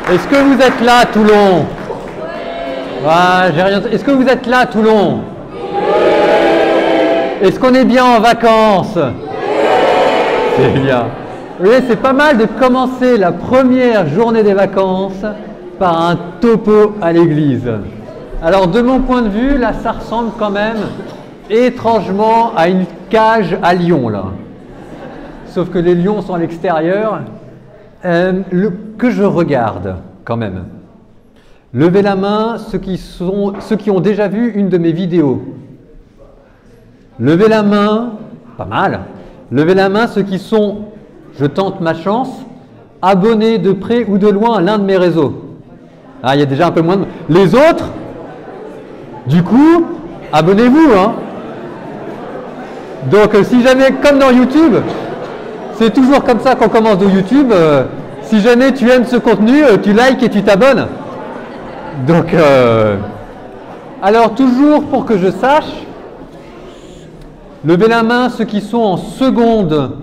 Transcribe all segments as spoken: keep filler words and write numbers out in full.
Est-ce que vous êtes là, Toulon? Ah, j'ai rien... Est-ce que vous êtes là, Toulon? Est-ce qu'on est bien en vacances? C'est bien. Vous voyez, c'est pas mal de commencer la première journée des vacances par un topo à l'église. Alors, de mon point de vue, là, ça ressemble quand même étrangement à une cage à lions, là. Sauf que les lions sont à l'extérieur. Euh, le, que je regarde, quand même. Levez la main, ceux qui, sont, ceux qui ont déjà vu une de mes vidéos. Levez la main, pas mal. Levez la main, ceux qui sont, je tente ma chance, abonnés de près ou de loin à l'un de mes réseaux. Ah, il y a déjà un peu moins de... Les autres, du coup, abonnez-vous, hein. Donc, euh, si jamais, comme dans YouTube, c'est toujours comme ça qu'on commence dans YouTube, euh, si jamais tu aimes ce contenu, euh, tu likes et tu t'abonnes. Donc, euh, alors toujours pour que je sache, levez la main ceux qui sont en seconde.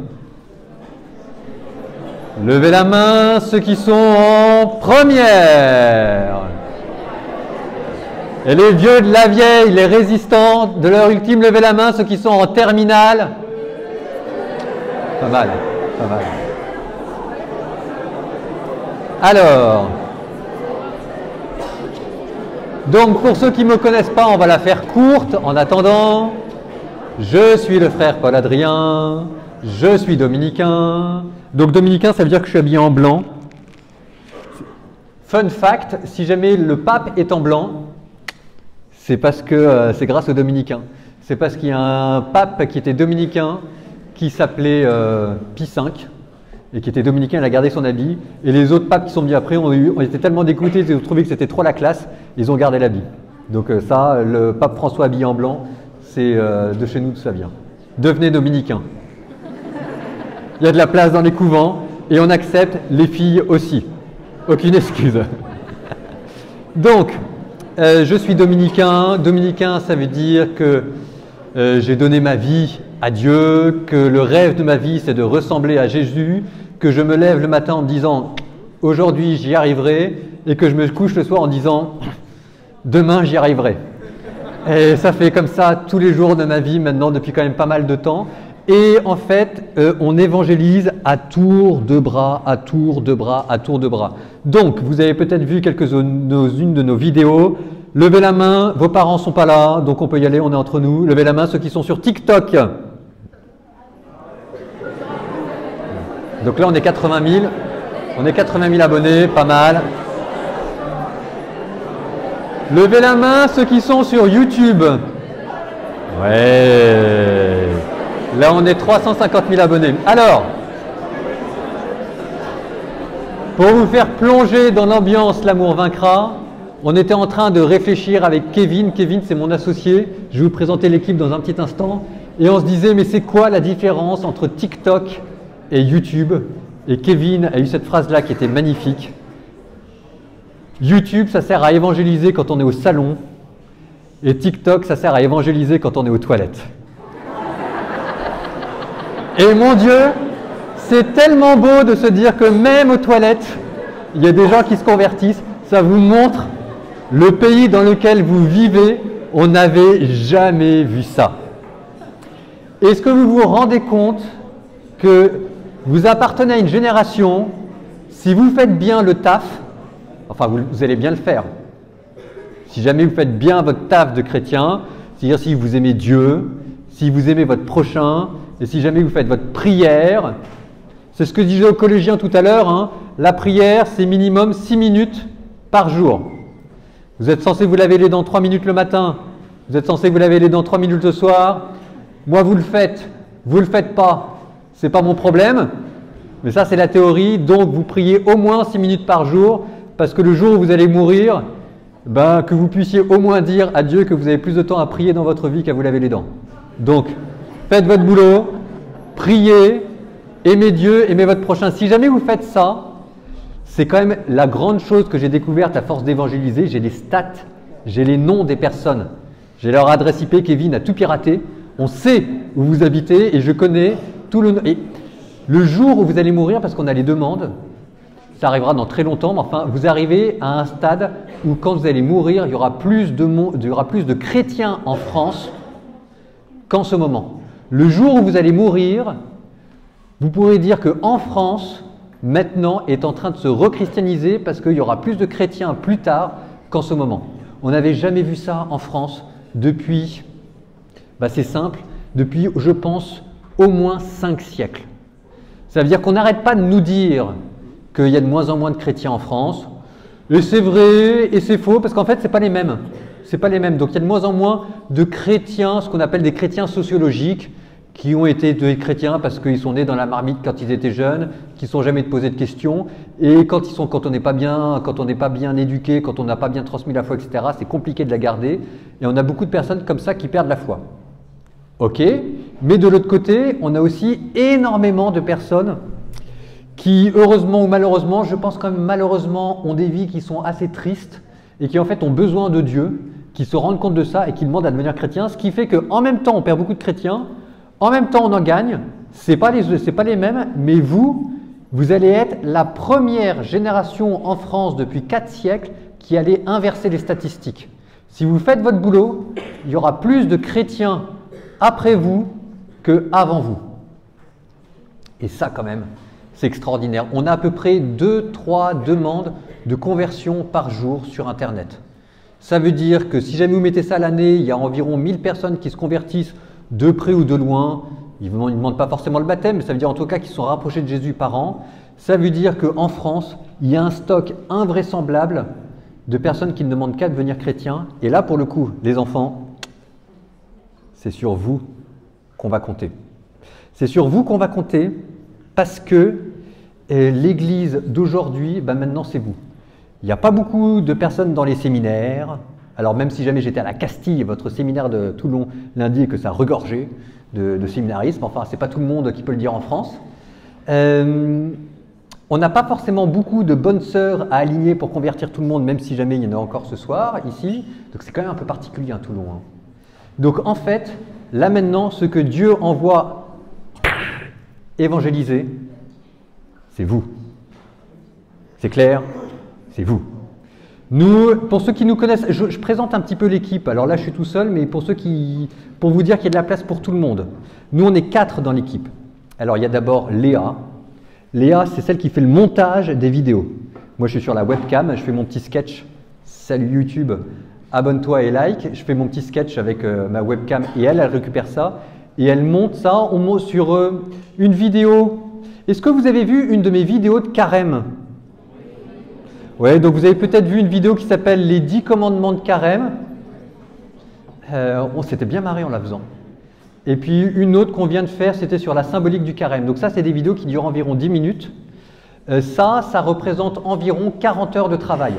Levez la main ceux qui sont en première. Et les vieux de la vieille, les résistants de l'heure ultime, levez la main ceux qui sont en terminale. Pas mal, pas mal. Alors, donc pour ceux qui ne me connaissent pas, on va la faire courte. En attendant, je suis le frère Paul Adrien, je suis dominicain. Donc dominicain, ça veut dire que je suis habillé en blanc. Fun fact, si jamais le pape est en blanc, c'est parce que euh, c'est grâce aux dominicains. C'est parce qu'il y a un pape qui était dominicain, qui s'appelait euh, Pie cinq, et qui était dominicain, il a gardé son habit. Et les autres papes qui sont venus après ont, eu, ont été tellement dégoûtés, ils ont trouvé que c'était trop la classe, ils ont gardé l'habit. Donc euh, ça, le pape François habillé en blanc, c'est euh, de chez nous que ça vient. Devenez dominicain. Il y a de la place dans les couvents, et on accepte les filles aussi. Aucune excuse. Donc, euh, je suis dominicain. Dominicain, ça veut dire que euh, j'ai donné ma vie à Dieu, que le rêve de ma vie, c'est de ressembler à Jésus, que je me lève le matin en me disant « aujourd'hui, j'y arriverai » et que je me couche le soir en disant « demain, j'y arriverai ». Et ça fait comme ça tous les jours de ma vie maintenant, depuis quand même pas mal de temps. Et en fait, euh, on évangélise à tour de bras, à tour de bras, à tour de bras. Donc, vous avez peut-être vu quelques-unes de nos vidéos. Levez la main, vos parents ne sont pas là, donc on peut y aller, on est entre nous. Levez la main ceux qui sont sur TikTok. Donc là, on est quatre-vingt mille. On est quatre-vingt mille abonnés, pas mal. Levez la main ceux qui sont sur YouTube. Ouais. Là, on est trois cent cinquante mille abonnés. Alors, pour vous faire plonger dans l'ambiance, l'amour vaincra, on était en train de réfléchir avec Kevin. Kevin, c'est mon associé. Je vais vous présenter l'équipe dans un petit instant. Et on se disait, mais c'est quoi la différence entre TikTok et YouTube? Et Kevin a eu cette phrase-là qui était magnifique. YouTube, ça sert à évangéliser quand on est au salon. Et TikTok, ça sert à évangéliser quand on est aux toilettes. Et mon Dieu, c'est tellement beau de se dire que même aux toilettes, il y a des gens qui se convertissent. Ça vous montre le pays dans lequel vous vivez. On n'avait jamais vu ça. Est-ce que vous vous rendez compte que vous appartenez à une génération, si vous faites bien le taf, enfin vous, vous allez bien le faire. Si jamais vous faites bien votre taf de chrétien, c'est-à-dire si vous aimez Dieu, si vous aimez votre prochain, et si jamais vous faites votre prière, c'est ce que disait aux collégiens tout à l'heure, hein, la prière c'est minimum six minutes par jour. Vous êtes censé vous laver les dents trois minutes le matin, vous êtes censé vous laver les dents trois minutes le soir, moi vous le faites, vous ne le faites pas, c'est pas mon problème, mais ça c'est la théorie, donc vous priez au moins six minutes par jour, parce que le jour où vous allez mourir, ben, que vous puissiez au moins dire à Dieu que vous avez plus de temps à prier dans votre vie qu'à vous laver les dents. Donc, faites votre boulot, priez, aimez Dieu, aimez votre prochain. Si jamais vous faites ça, c'est quand même la grande chose que j'ai découverte à force d'évangéliser. J'ai les stats, j'ai les noms des personnes. J'ai leur adresse I P, Kevin a tout piraté. On sait où vous habitez et je connais tout le... Et le jour où vous allez mourir, parce qu'on a les demandes, ça arrivera dans très longtemps, mais enfin, vous arrivez à un stade où quand vous allez mourir, il y aura plus de, il y aura plus de chrétiens en France qu'en ce moment. Le jour où vous allez mourir, vous pourrez dire qu'en France, maintenant, est en train de se rechristianiser parce qu'il y aura plus de chrétiens plus tard qu'en ce moment. On n'avait jamais vu ça en France depuis, bah c'est simple, depuis, je pense, au moins cinq siècles. Ça veut dire qu'on n'arrête pas de nous dire qu'il y a de moins en moins de chrétiens en France, et c'est vrai, et c'est faux, parce qu'en fait, ce n'est pas les mêmes. C'est pas les mêmes. Donc, il y a de moins en moins de chrétiens, ce qu'on appelle des chrétiens sociologiques, qui ont été des chrétiens parce qu'ils sont nés dans la marmite quand ils étaient jeunes, qui ne sont jamais posé de questions, et quand, ils sont, quand on n'est pas bien, quand on n'est pas bien éduqué, quand on n'a pas bien transmis la foi, et cetera, c'est compliqué de la garder, et on a beaucoup de personnes comme ça qui perdent la foi. Ok, mais de l'autre côté, on a aussi énormément de personnes qui, heureusement ou malheureusement, je pense quand même malheureusement, ont des vies qui sont assez tristes et qui en fait ont besoin de Dieu, qui se rendent compte de ça et qui demandent à devenir chrétiens, ce qui fait qu'en même temps, on perd beaucoup de chrétiens, en même temps, on en gagne, ce n'est pas, pas les mêmes, mais vous, vous allez être la première génération en France depuis quatre siècles qui allait inverser les statistiques. Si vous faites votre boulot, il y aura plus de chrétiens après vous qu'avant vous. Et ça, quand même, c'est extraordinaire. On a à peu près deux trois demandes de conversion par jour sur Internet. Ça veut dire que si jamais vous mettez ça à l'année, il y a environ mille personnes qui se convertissent de près ou de loin. Ils ne demandent pas forcément le baptême, mais ça veut dire en tout cas qu'ils sont rapprochés de Jésus par an. Ça veut dire qu'en France, il y a un stock invraisemblable de personnes qui ne demandent qu'à devenir chrétiens. Et là, pour le coup, les enfants, c'est sur vous qu'on va compter. C'est sur vous qu'on va compter parce que euh, l'Église d'aujourd'hui, ben maintenant c'est vous. Il n'y a pas beaucoup de personnes dans les séminaires. Alors même si jamais j'étais à la Castille, votre séminaire de Toulon lundi, et que ça regorgeait de, de séminarisme, enfin c'est pas tout le monde qui peut le dire en France. Euh, on n'a pas forcément beaucoup de bonnes sœurs à aligner pour convertir tout le monde, même si jamais il y en a encore ce soir ici. Donc c'est quand même un peu particulier à Toulon. Hein. Donc en fait, là maintenant, ce que Dieu envoie évangéliser, c'est vous. C'est clair? C'est vous. Nous, pour ceux qui nous connaissent, je, je présente un petit peu l'équipe. Alors là, je suis tout seul, mais pour ceux qui, pour vous dire qu'il y a de la place pour tout le monde. Nous, on est quatre dans l'équipe. Alors, il y a d'abord Léa. Léa, c'est celle qui fait le montage des vidéos. Moi, je suis sur la webcam, je fais mon petit sketch. Salut YouTube, abonne-toi et like. Je fais mon petit sketch avec euh, ma webcam et elle, elle récupère ça et elle monte ça. On monte sur euh, une vidéo. Est-ce que vous avez vu une de mes vidéos de carême? Ouais, donc vous avez peut-être vu une vidéo qui s'appelle les dix commandements de carême. Euh, on s'était bien marré en la faisant. Et puis une autre qu'on vient de faire, c'était sur la symbolique du carême. Donc ça, c'est des vidéos qui durent environ dix minutes. Euh, ça, ça représente environ quarante heures de travail.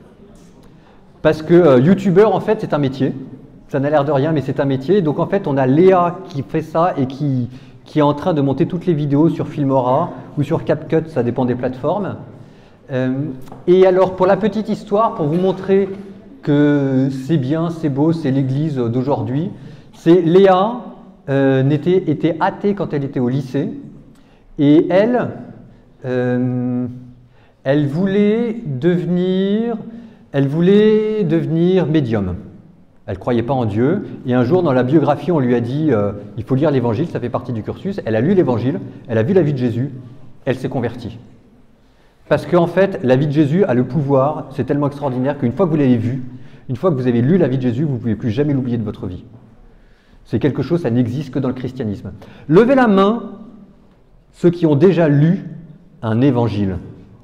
Parce que euh, youtubeur, en fait, c'est un métier. Ça n'a l'air de rien, mais c'est un métier. Donc en fait, on a Léa qui fait ça et qui, qui est en train de monter toutes les vidéos sur Filmora ou sur CapCut, ça dépend des plateformes. Euh, et alors, pour la petite histoire, pour vous montrer que c'est bien, c'est beau, c'est l'église d'aujourd'hui, c'est Léa euh, était, était athée quand elle était au lycée et elle, euh, elle voulait devenir, elle voulait devenir médium. Elle ne croyait pas en Dieu et un jour dans la biographie, on lui a dit euh, il faut lire l'évangile, ça fait partie du cursus. Elle a lu l'évangile, elle a vu la vie de Jésus, elle s'est convertie. Parce qu'en fait, la vie de Jésus a le pouvoir, c'est tellement extraordinaire qu'une fois que vous l'avez vu, une fois que vous avez lu la vie de Jésus, vous ne pouvez plus jamais l'oublier de votre vie. C'est quelque chose, ça n'existe que dans le christianisme. Levez la main, ceux qui ont déjà lu un évangile.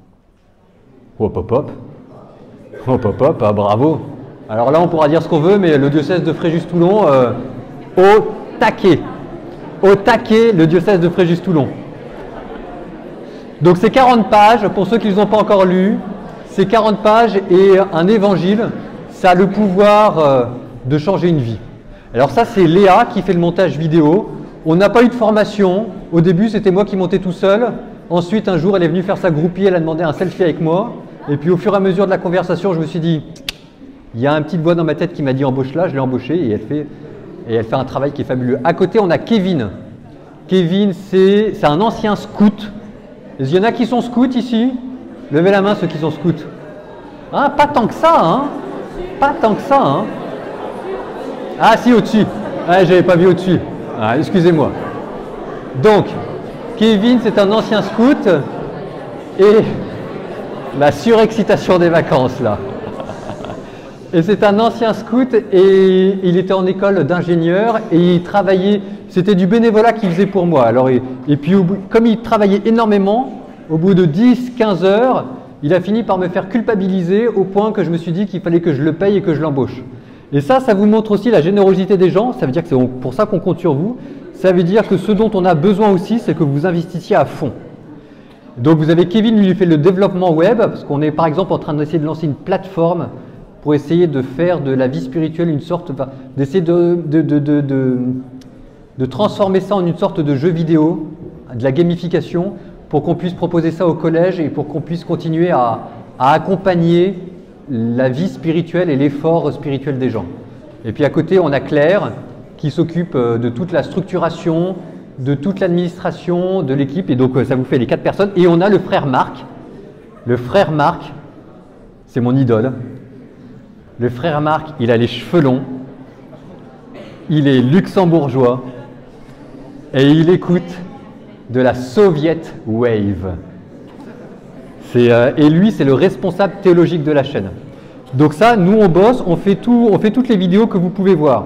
Hop, hop, hop. Hop, hop, hop, ah, bravo. Alors là, on pourra dire ce qu'on veut, mais le diocèse de Fréjus-Toulon, euh, au taquet. Au taquet, le diocèse de Fréjus-Toulon. Donc c'est quarante pages, pour ceux qui ne les ont pas encore lus, c'est quarante pages et un évangile, ça a le pouvoir euh, de changer une vie. Alors ça c'est Léa qui fait le montage vidéo, on n'a pas eu de formation, au début c'était moi qui montais tout seul, ensuite un jour elle est venue faire sa groupie, elle a demandé un selfie avec moi, et puis au fur et à mesure de la conversation je me suis dit, il y a une petite voix dans ma tête qui m'a dit embauche-la, je l'ai embauchée et elle, fait, et elle fait un travail qui est fabuleux. À côté on a Kevin, Kevin c'est un ancien scout. Il y en a qui sont scouts ici? Levez la main ceux qui sont scouts. Ah, pas tant que ça, hein. Pas tant que ça, hein. Ah si, au-dessus. Ah, j'avais pas vu au-dessus. Ah, excusez-moi. Donc, Kevin, c'est un ancien scout. Et la surexcitation des vacances, là. Et c'est un ancien scout et il était en école d'ingénieur et il travaillait, c'était du bénévolat qu'il faisait pour moi. Alors, et, et puis, au bout, comme il travaillait énormément, au bout de dix quinze heures, il a fini par me faire culpabiliser au point que je me suis dit qu'il fallait que je le paye et que je l'embauche. Et ça, ça vous montre aussi la générosité des gens. Ça veut dire que c'est pour ça qu'on compte sur vous. Ça veut dire que ce dont on a besoin aussi, c'est que vous investissiez à fond. Donc vous avez Kevin, lui, il fait le développement web, parce qu'on est par exemple en train d'essayer de lancer une plateforme pour essayer de faire de la vie spirituelle une sorte, enfin, d'essayer de, de, de, de, de, de transformer ça en une sorte de jeu vidéo, de la gamification, pour qu'on puisse proposer ça au collège et pour qu'on puisse continuer à, à accompagner la vie spirituelle et l'effort spirituel des gens. Et puis à côté, on a Claire qui s'occupe de toute la structuration, de toute l'administration, de l'équipe, et donc ça vous fait les quatre personnes. Et on a le frère Marc. Le frère Marc, c'est mon idole. Le frère Marc, il a les cheveux longs, il est luxembourgeois et il écoute de la Soviet Wave. Euh, et lui, c'est le responsable théologique de la chaîne. Donc ça, nous on bosse, on fait, tout, on fait toutes les vidéos que vous pouvez voir.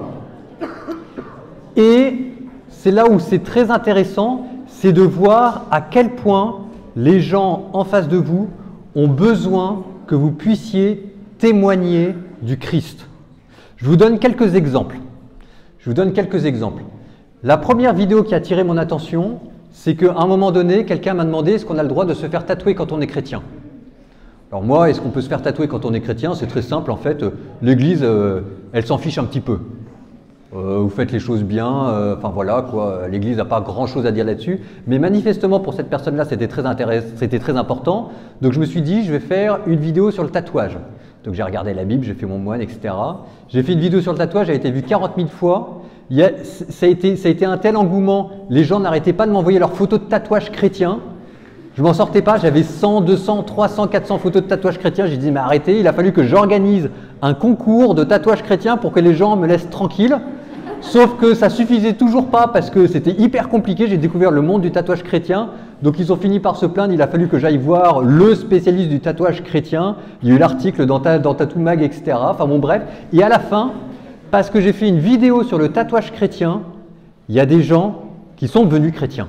Et c'est là où c'est très intéressant, c'est de voir à quel point les gens en face de vous ont besoin que vous puissiez témoigner du Christ. Je vous donne quelques exemples. Je vous donne quelques exemples. La première vidéo qui a attiré mon attention, c'est qu'à un moment donné, quelqu'un m'a demandé est-ce qu'on a le droit de se faire tatouer quand on est chrétien. Alors moi, est-ce qu'on peut se faire tatouer quand on est chrétien? C'est très simple en fait. L'Église, euh, elle s'en fiche un petit peu. Euh, vous faites les choses bien, euh, enfin voilà quoi, l'Église n'a pas grand chose à dire là-dessus, mais manifestement pour cette personne-là c'était très intéressant, c'était très important, donc je me suis dit je vais faire une vidéo sur le tatouage. Donc j'ai regardé la Bible, j'ai fait mon moine, et cetera. J'ai fait une vidéo sur le tatouage, elle a été vue quarante mille fois, il y a, ça, a été, ça a été un tel engouement, les gens n'arrêtaient pas de m'envoyer leurs photos de tatouage chrétiens, je m'en sortais pas, j'avais cent, deux cents, trois cents, quatre cents photos de tatouage chrétiens, j'ai dit mais arrêtez, il a fallu que j'organise un concours de tatouage chrétien pour que les gens me laissent tranquille. Sauf que ça suffisait toujours pas parce que c'était hyper compliqué, j'ai découvert le monde du tatouage chrétien, donc ils ont fini par se plaindre, il a fallu que j'aille voir le spécialiste du tatouage chrétien, il y a eu l'article dans, ta, dans Tattoo Mag, et cetera. Enfin bon bref, et à la fin, parce que j'ai fait une vidéo sur le tatouage chrétien, il y a des gens qui sont devenus chrétiens.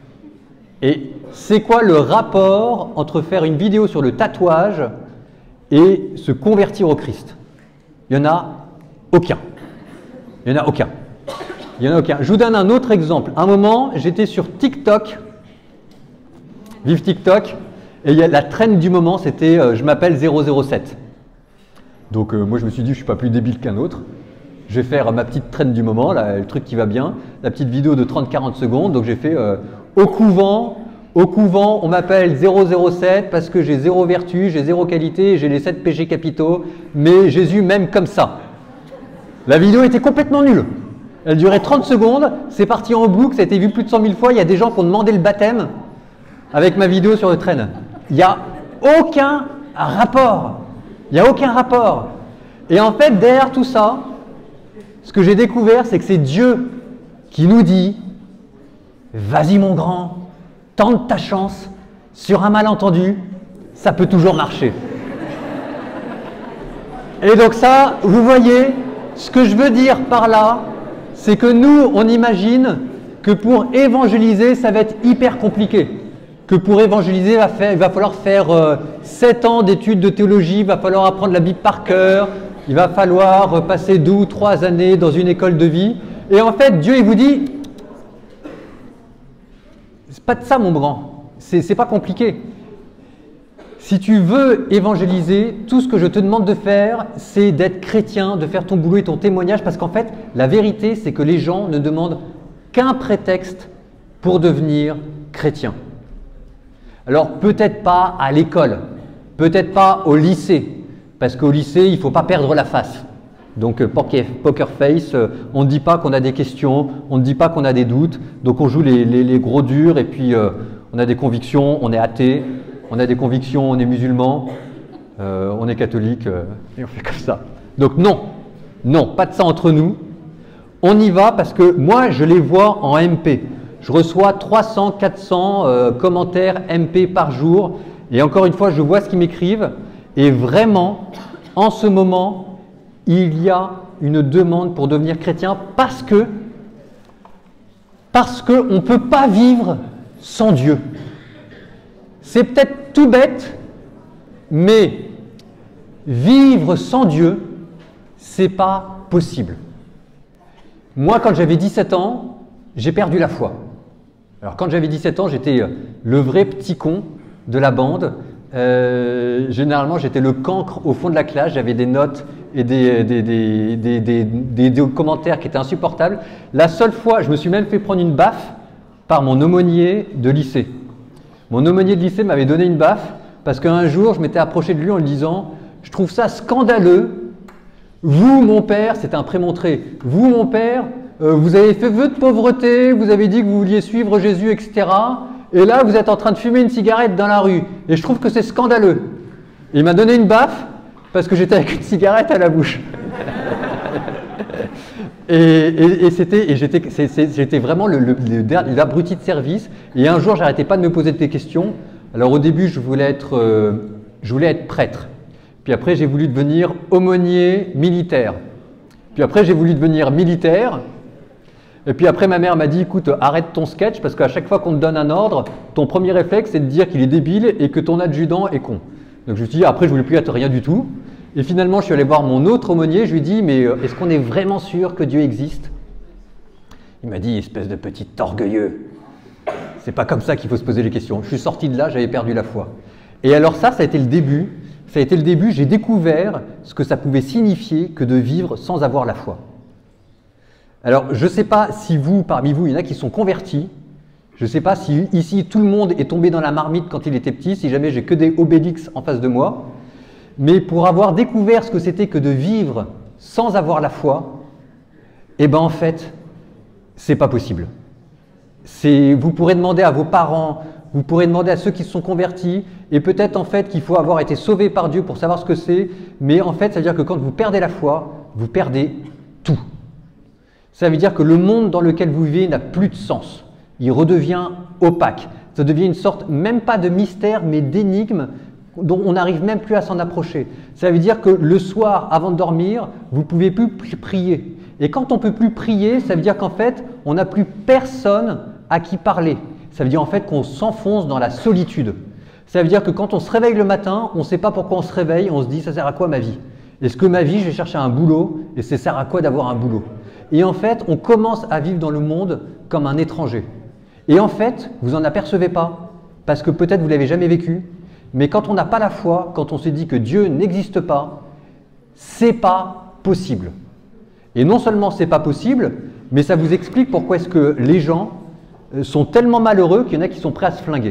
Et c'est quoi le rapport entre faire une vidéo sur le tatouage et se convertir au Christ? Il n'y en a aucun. Il n'y en a aucun. Il n'y en a aucun. Je vous donne un autre exemple. À un moment, j'étais sur TikTok, vive TikTok, et il y a la trend du moment, c'était euh, « je m'appelle zéro zéro sept ». Donc euh, moi je me suis dit, je ne suis pas plus débile qu'un autre. Je vais faire ma petite trend du moment, là, le truc qui va bien, la petite vidéo de trente à quarante secondes. Donc j'ai fait euh, « au couvent, au couvent, on m'appelle zéro zéro sept parce que j'ai zéro vertu, j'ai zéro qualité, j'ai les sept péchés capitaux, mais Jésus m'aime comme ça ». La vidéo était complètement nulle. Elle durait trente secondes, c'est parti en boucle, ça a été vu plus de cent mille fois. Il y a des gens qui ont demandé le baptême avec ma vidéo sur le train. Il n'y a aucun rapport. Il n'y a aucun rapport. Et en fait, derrière tout ça, ce que j'ai découvert, c'est que c'est Dieu qui nous dit « Vas-y mon grand, tente ta chance, sur un malentendu, ça peut toujours marcher. » Et donc ça, vous voyez, ce que je veux dire par là, c'est que nous, on imagine que pour évangéliser, ça va être hyper compliqué. Que pour évangéliser, il va, faire, il va falloir faire euh, sept ans d'études de théologie, il va falloir apprendre la Bible par cœur, il va falloir passer deux ou trois années dans une école de vie. Et en fait, Dieu, il vous dit, c'est pas de ça mon grand, c'est pas compliqué. Si tu veux évangéliser, tout ce que je te demande de faire, c'est d'être chrétien, de faire ton boulot et ton témoignage, parce qu'en fait, la vérité, c'est que les gens ne demandent qu'un prétexte pour devenir chrétien. Alors, peut-être pas à l'école, peut-être pas au lycée, parce qu'au lycée, il ne faut pas perdre la face. Donc, poker face, on ne dit pas qu'on a des questions, on ne dit pas qu'on a des doutes, donc on joue les, les, les gros durs, et puis euh, on a des convictions, on est athée. on a des convictions, on est musulman, euh, on est catholique, euh, et on fait comme ça. Donc non, non, pas de ça entre nous. On y va parce que moi, je les vois en M P. Je reçois trois cents, quatre cents euh, commentaires M P par jour. Et encore une fois, je vois ce qu'ils m'écrivent. Et vraiment, en ce moment, il y a une demande pour devenir chrétien parce que parce qu'on ne peut pas vivre sans Dieu. C'est peut-être tout bête, mais vivre sans Dieu, c'est pas possible. Moi, quand j'avais dix-sept ans, j'ai perdu la foi. Alors, quand j'avais dix-sept ans, j'étais le vrai petit con de la bande. Euh, généralement, j'étais le cancre au fond de la classe. J'avais des notes et des, des, des, des, des, des, des commentaires qui étaient insupportables. La seule fois, je me suis même fait prendre une baffe par mon aumônier de lycée. Mon aumônier de lycée m'avait donné une baffe parce qu'un jour, je m'étais approché de lui en lui disant « Je trouve ça scandaleux. Vous, mon père, c'était un prémontré, vous, mon père, euh, vous avez fait vœu de pauvreté, vous avez dit que vous vouliez suivre Jésus, et cetera. Et là, vous êtes en train de fumer une cigarette dans la rue. Et je trouve que c'est scandaleux. » Il m'a donné une baffe parce que j'étais avec une cigarette à la bouche. et et, et c'était, et j'étais, c'est, c'est, j'étais vraiment le, le, le, l'abruti de service. Et un jour, j'arrêtais pas de me poser des questions. Alors au début, je voulais être, euh, je voulais être prêtre. Puis après, j'ai voulu devenir aumônier militaire. Puis après, j'ai voulu devenir militaire. Et puis après, ma mère m'a dit, écoute, arrête ton sketch parce qu'à chaque fois qu'on te donne un ordre, ton premier réflexe, c'est de dire qu'il est débile et que ton adjudant est con. Donc je me suis dit, après, je voulais plus être rien du tout. Et finalement, je suis allé voir mon autre aumônier. Je lui ai dit, mais est-ce qu'on est vraiment sûr que Dieu existe? Il m'a dit, espèce de petit orgueilleux. C'est pas comme ça qu'il faut se poser les questions. Je suis sorti de là, j'avais perdu la foi. Et alors ça, ça a été le début. Ça a été le début, j'ai découvert ce que ça pouvait signifier que de vivre sans avoir la foi. Alors, je ne sais pas si vous, parmi vous, il y en a qui sont convertis. Je ne sais pas si ici, tout le monde est tombé dans la marmite quand il était petit, si jamais j'ai que des Obélix en face de moi. Mais pour avoir découvert ce que c'était que de vivre sans avoir la foi, eh bien en fait, c'est pas possible. C'est, vous pourrez demander à vos parents, vous pourrez demander à ceux qui se sont convertis, et peut-être en fait qu'il faut avoir été sauvé par Dieu pour savoir ce que c'est, mais en fait ça veut dire que quand vous perdez la foi, vous perdez tout. Ça veut dire que le monde dans lequel vous vivez n'a plus de sens, il redevient opaque, ça devient une sorte, même pas de mystère, mais d'énigme dont on n'arrive même plus à s'en approcher. Ça veut dire que le soir, avant de dormir, vous ne pouvez plus prier. Et quand on ne peut plus prier, ça veut dire qu'en fait, on n'a plus personne à qui parler. Ça veut dire en fait qu'on s'enfonce dans la solitude. Ça veut dire que quand on se réveille le matin, on ne sait pas pourquoi on se réveille, on se dit ça sert à quoi ma vie? Est-ce que ma vie, je vais chercher un boulot et ça sert à quoi d'avoir un boulot? Et en fait, on commence à vivre dans le monde comme un étranger. Et en fait, vous n'en apercevez pas parce que peut-être vous ne l'avez jamais vécu, mais quand on n'a pas la foi, quand on se dit que Dieu n'existe pas, c'est pas possible. Et non seulement c'est pas possible, mais ça vous explique pourquoi est-ce que les gens sont tellement malheureux qu'il y en a qui sont prêts à se flinguer.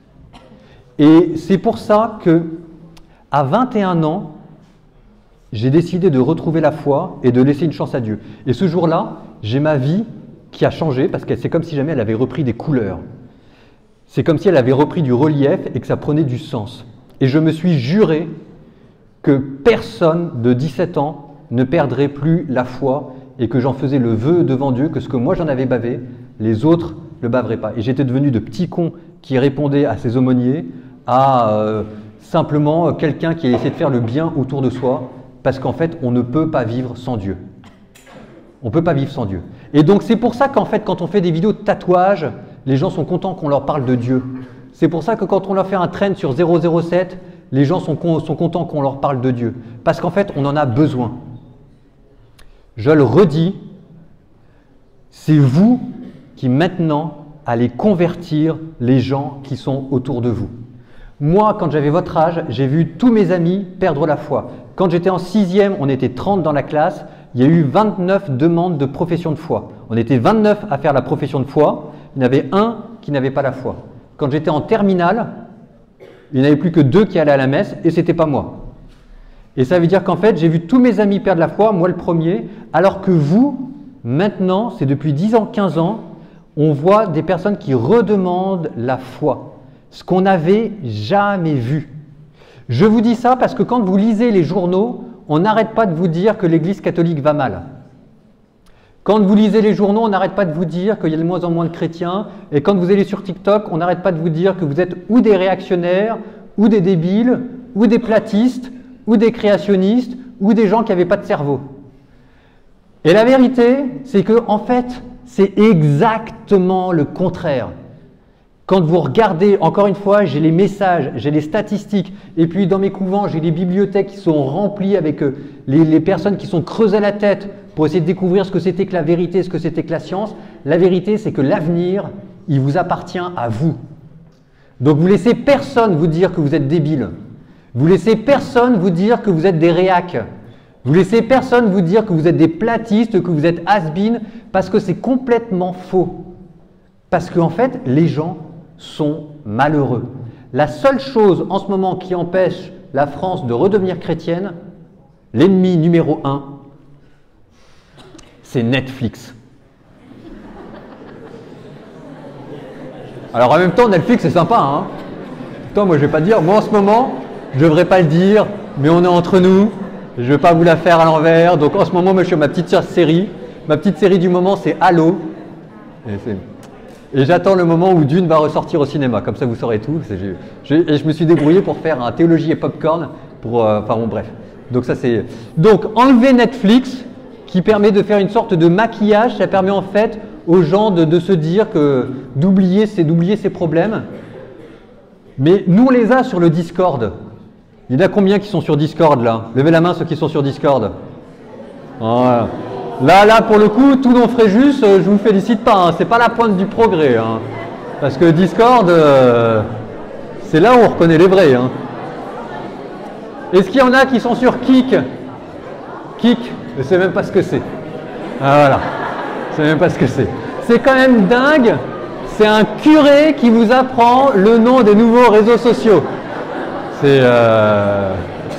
Et c'est pour ça que, à vingt et un ans, j'ai décidé de retrouver la foi et de laisser une chance à Dieu. Et ce jour-là, j'ai ma vie qui a changé parce que c'est comme si jamais elle avait repris des couleurs. C'est comme si elle avait repris du relief et que ça prenait du sens. Et je me suis juré que personne de dix-sept ans ne perdrait plus la foi et que j'en faisais le vœu devant Dieu que ce que moi j'en avais bavé, les autres ne le baveraient pas. Et j'étais devenu de petit con qui répondait à ses aumôniers, à euh, simplement quelqu'un qui essaie de faire le bien autour de soi, parce qu'en fait, on ne peut pas vivre sans Dieu. On ne peut pas vivre sans Dieu. Et donc, c'est pour ça qu'en fait, quand on fait des vidéos de tatouage, les gens sont contents qu'on leur parle de Dieu. C'est pour ça que quand on leur fait un trend sur zéro zéro sept, les gens sont, sont contents qu'on leur parle de Dieu. Parce qu'en fait, on en a besoin. Je le redis, c'est vous qui maintenant allez convertir les gens qui sont autour de vous. Moi, quand j'avais votre âge, j'ai vu tous mes amis perdre la foi. Quand j'étais en sixième, on était trente dans la classe, il y a eu vingt-neuf demandes de profession de foi. On était vingt-neuf à faire la profession de foi, il y en avait un qui n'avait pas la foi. Quand j'étais en terminale, il n'y en avait plus que deux qui allaient à la messe et ce n'était pas moi. Et ça veut dire qu'en fait, j'ai vu tous mes amis perdre la foi, moi le premier, alors que vous, maintenant, c'est depuis dix ans, quinze ans, on voit des personnes qui redemandent la foi. ce qu'on n'avait jamais vu. Je vous dis ça parce que quand vous lisez les journaux, on n'arrête pas de vous dire que l'Église catholique va mal. Quand vous lisez les journaux, on n'arrête pas de vous dire qu'il y a de moins en moins de chrétiens. Et quand vous allez sur TikTok, on n'arrête pas de vous dire que vous êtes ou des réactionnaires, ou des débiles, ou des platistes, ou des créationnistes, ou des gens qui n'avaient pas de cerveau. Et la vérité, c'est que en fait, c'est exactement le contraire. Quand vous regardez, encore une fois, j'ai les messages, j'ai les statistiques, et puis dans mes couvents, j'ai les bibliothèques qui sont remplies avec euh, les, les personnes qui sont creusées la tête pour essayer de découvrir ce que c'était que la vérité, ce que c'était que la science. La vérité, c'est que l'avenir, il vous appartient à vous. Donc vous laissez personne vous dire que vous êtes débile. Vous laissez personne vous dire que vous êtes des réacs. Vous laissez personne vous dire que vous êtes des platistes, que vous êtes has-been, parce que c'est complètement faux. Parce qu'en fait, les gens sont malheureux. La seule chose en ce moment qui empêche la France de redevenir chrétienne, l'ennemi numéro un, c'est Netflix. Alors en même temps, Netflix c'est sympa, hein. Attends, moi je vais pas dire, moi en ce moment, je devrais pas le dire, mais on est entre nous, je vais pas vous la faire à l'envers, donc en ce moment, moi je suis sur ma petite série, ma petite série du moment c'est Halo, et, et j'attends le moment où Dune va ressortir au cinéma, comme ça vous saurez tout, je, je, et je me suis débrouillé pour faire un théologie et popcorn, pour, euh, enfin bon bref, donc ça c'est, donc enlever Netflix, qui permet de faire une sorte de maquillage, ça permet en fait aux gens de, de se dire que d'oublier, c'est d'oublier ses problèmes. Mais nous, on les a sur le Discord. Il y en a combien qui sont sur Discord là? Levez la main ceux qui sont sur Discord. Voilà. Là, là, pour le coup, tout non Fréjus, je vous félicite pas, hein. C'est pas la pointe du progrès. Hein. Parce que Discord, euh, c'est là où on reconnaît les vrais. Hein. Est-ce qu'il y en a qui sont sur Kik? Kik, je ne sais même pas ce que c'est. Ah, voilà, je ne sais même pas ce que c'est. C'est quand même dingue, c'est un curé qui vous apprend le nom des nouveaux réseaux sociaux. C'est... Euh...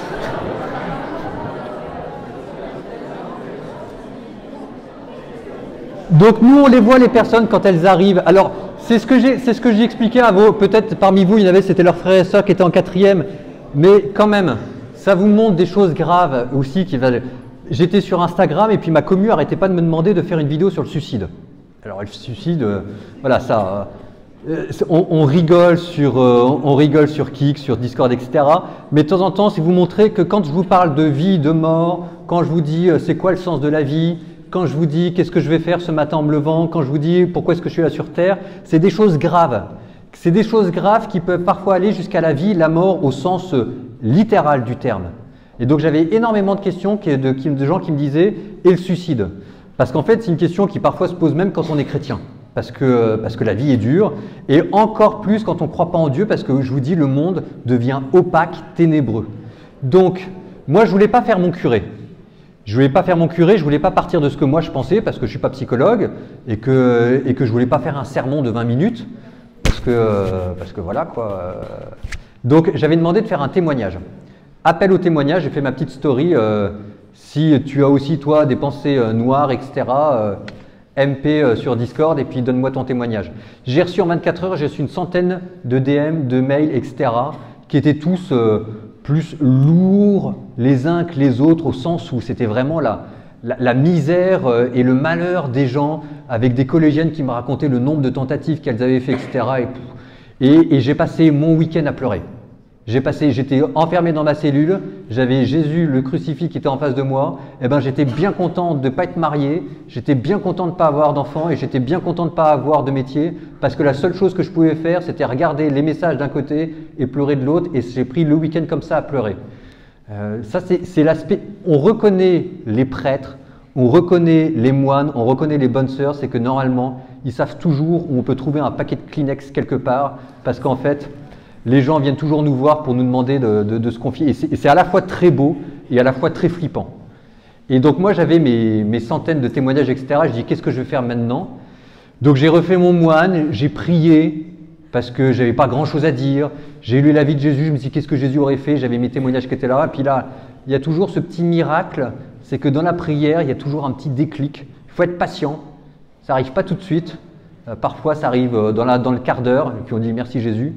Donc nous, on les voit les personnes quand elles arrivent. Alors, c'est ce que j'ai, c'est ce que j'ai expliqué à vos... Peut-être parmi vous, il y en avait, c'était leurs frères et sœurs qui étaient en quatrième. Mais quand même, ça vous montre des choses graves aussi qui va... J'étais sur Instagram et puis ma commu n'arrêtait pas de me demander de faire une vidéo sur le suicide. Alors le suicide, euh, voilà ça, euh, on, on rigole sur, euh, on rigole sur Kik, sur Discord, et cetera. Mais de temps en temps, c'est vous montrer que quand je vous parle de vie, de mort, quand je vous dis euh, c'est quoi le sens de la vie, quand je vous dis qu'est-ce que je vais faire ce matin en me levant, quand je vous dis pourquoi est-ce que je suis là sur Terre, c'est des choses graves. C'est des choses graves qui peuvent parfois aller jusqu'à la vie, la mort au sens euh, littéral du terme. Et donc j'avais énormément de questions de, de, de gens qui me disaient « et le suicide ?» Parce qu'en fait, c'est une question qui parfois se pose même quand on est chrétien. Parce que, parce que la vie est dure, et encore plus quand on ne croit pas en Dieu, parce que je vous dis, le monde devient opaque, ténébreux. Donc, moi, je ne voulais pas faire mon curé. Je ne voulais pas faire mon curé, je ne voulais pas partir de ce que moi je pensais, parce que je ne suis pas psychologue, et que, et que je ne voulais pas faire un sermon de vingt minutes, parce que, parce que voilà quoi. Donc, j'avais demandé de faire un témoignage. Appel au témoignage, j'ai fait ma petite story. Euh, si tu as aussi, toi, des pensées euh, noires, et cetera, euh, M P euh, sur Discord, et puis donne-moi ton témoignage. J'ai reçu en vingt-quatre heures, j'ai reçu une centaine de D M, de mails, et cetera, qui étaient tous euh, plus lourds les uns que les autres, au sens où c'était vraiment la, la, la misère euh, et le malheur des gens, avec des collégiennes qui me racontaient le nombre de tentatives qu'elles avaient fait, et cetera. Et, et, et j'ai passé mon week-end à pleurer. J'ai passé, j'étais enfermé dans ma cellule, j'avais Jésus, le crucifix qui était en face de moi, et ben j'étais bien content de ne pas être marié, j'étais bien content de ne pas avoir d'enfants et j'étais bien content de ne pas avoir de métier parce que la seule chose que je pouvais faire, c'était regarder les messages d'un côté et pleurer de l'autre, et j'ai pris le week-end comme ça à pleurer. Euh, ça, c'est l'aspect, on reconnaît les prêtres, on reconnaît les moines, on reconnaît les bonnes sœurs, c'est que normalement, ils savent toujours où on peut trouver un paquet de Kleenex quelque part, parce qu'en fait, les gens viennent toujours nous voir pour nous demander de, de, de se confier. Et c'est à la fois très beau et à la fois très flippant. Et donc moi, j'avais mes, mes centaines de témoignages, et cetera. Je dis, qu'est-ce que je vais faire maintenant? Donc j'ai refait mon moine, j'ai prié parce que je n'avais pas grand-chose à dire. J'ai lu la vie de Jésus, je me suis dit, qu'est-ce que Jésus aurait fait? J'avais mes témoignages qui étaient là. Et puis là, il y a toujours ce petit miracle, c'est que dans la prière, il y a toujours un petit déclic. Il faut être patient, ça n'arrive pas tout de suite. Euh, parfois, ça arrive dans, la, dans le quart d'heure, et puis on dit merci Jésus.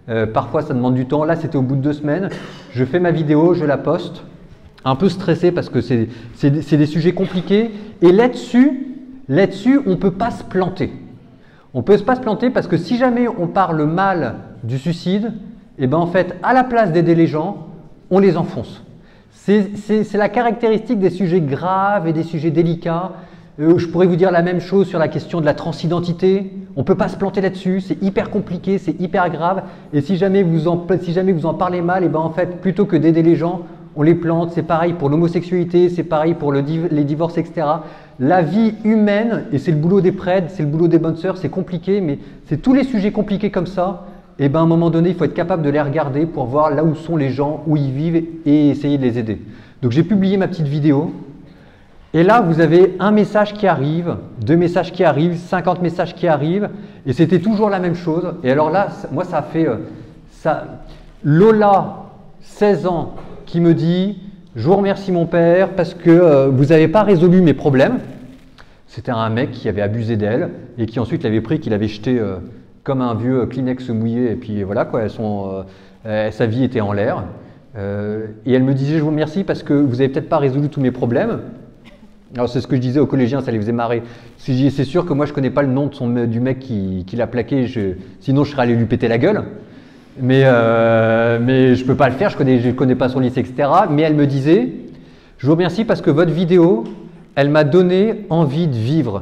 Euh, parfois, ça demande du temps. Là, c'était au bout de deux semaines. Je fais ma vidéo, je la poste. Un peu stressé parce que c'est c'est des sujets compliqués. Et là-dessus, là-dessus, on ne peut pas se planter. On ne peut pas se planter parce que si jamais on parle mal du suicide, eh ben en fait, à la place d'aider les gens, on les enfonce. C'est la caractéristique des sujets graves et des sujets délicats. Euh, je pourrais vous dire la même chose sur la question de la transidentité. On ne peut pas se planter là-dessus, c'est hyper compliqué, c'est hyper grave. Et si jamais vous en, si jamais vous en parlez mal, et ben en fait, plutôt que d'aider les gens, on les plante. C'est pareil pour l'homosexualité, c'est pareil pour le, les divorces, et cetera. La vie humaine, et c'est le boulot des prêtres, c'est le boulot des bonnes sœurs, c'est compliqué, mais c'est tous les sujets compliqués comme ça. Et ben à un moment donné, il faut être capable de les regarder pour voir là où sont les gens, où ils vivent et essayer de les aider. Donc j'ai publié ma petite vidéo. Et là, vous avez un message qui arrive, deux messages qui arrivent, cinquante messages qui arrivent, et c'était toujours la même chose. Et alors là, moi, ça a fait… Euh, ça, Lola, seize ans, qui me dit « Je vous remercie mon père parce que euh, vous n'avez pas résolu mes problèmes. » C'était un mec qui avait abusé d'elle et qui ensuite l'avait pris, qu'il avait jeté euh, comme un vieux Kleenex mouillé, et puis voilà, quoi, son, euh, sa vie était en l'air. Euh, et elle me disait « Je vous remercie parce que vous n'avez peut-être pas résolu tous mes problèmes. » Alors c'est ce que je disais aux collégiens, ça les faisait marrer. C'est sûr que moi je ne connais pas le nom de son, du mec qui, qui l'a plaqué, je, sinon je serais allé lui péter la gueule. Mais, euh, mais je ne peux pas le faire, je ne connais, je connais pas son lycée, et cetera. Mais elle me disait, je vous remercie parce que votre vidéo, elle m'a donné envie de vivre.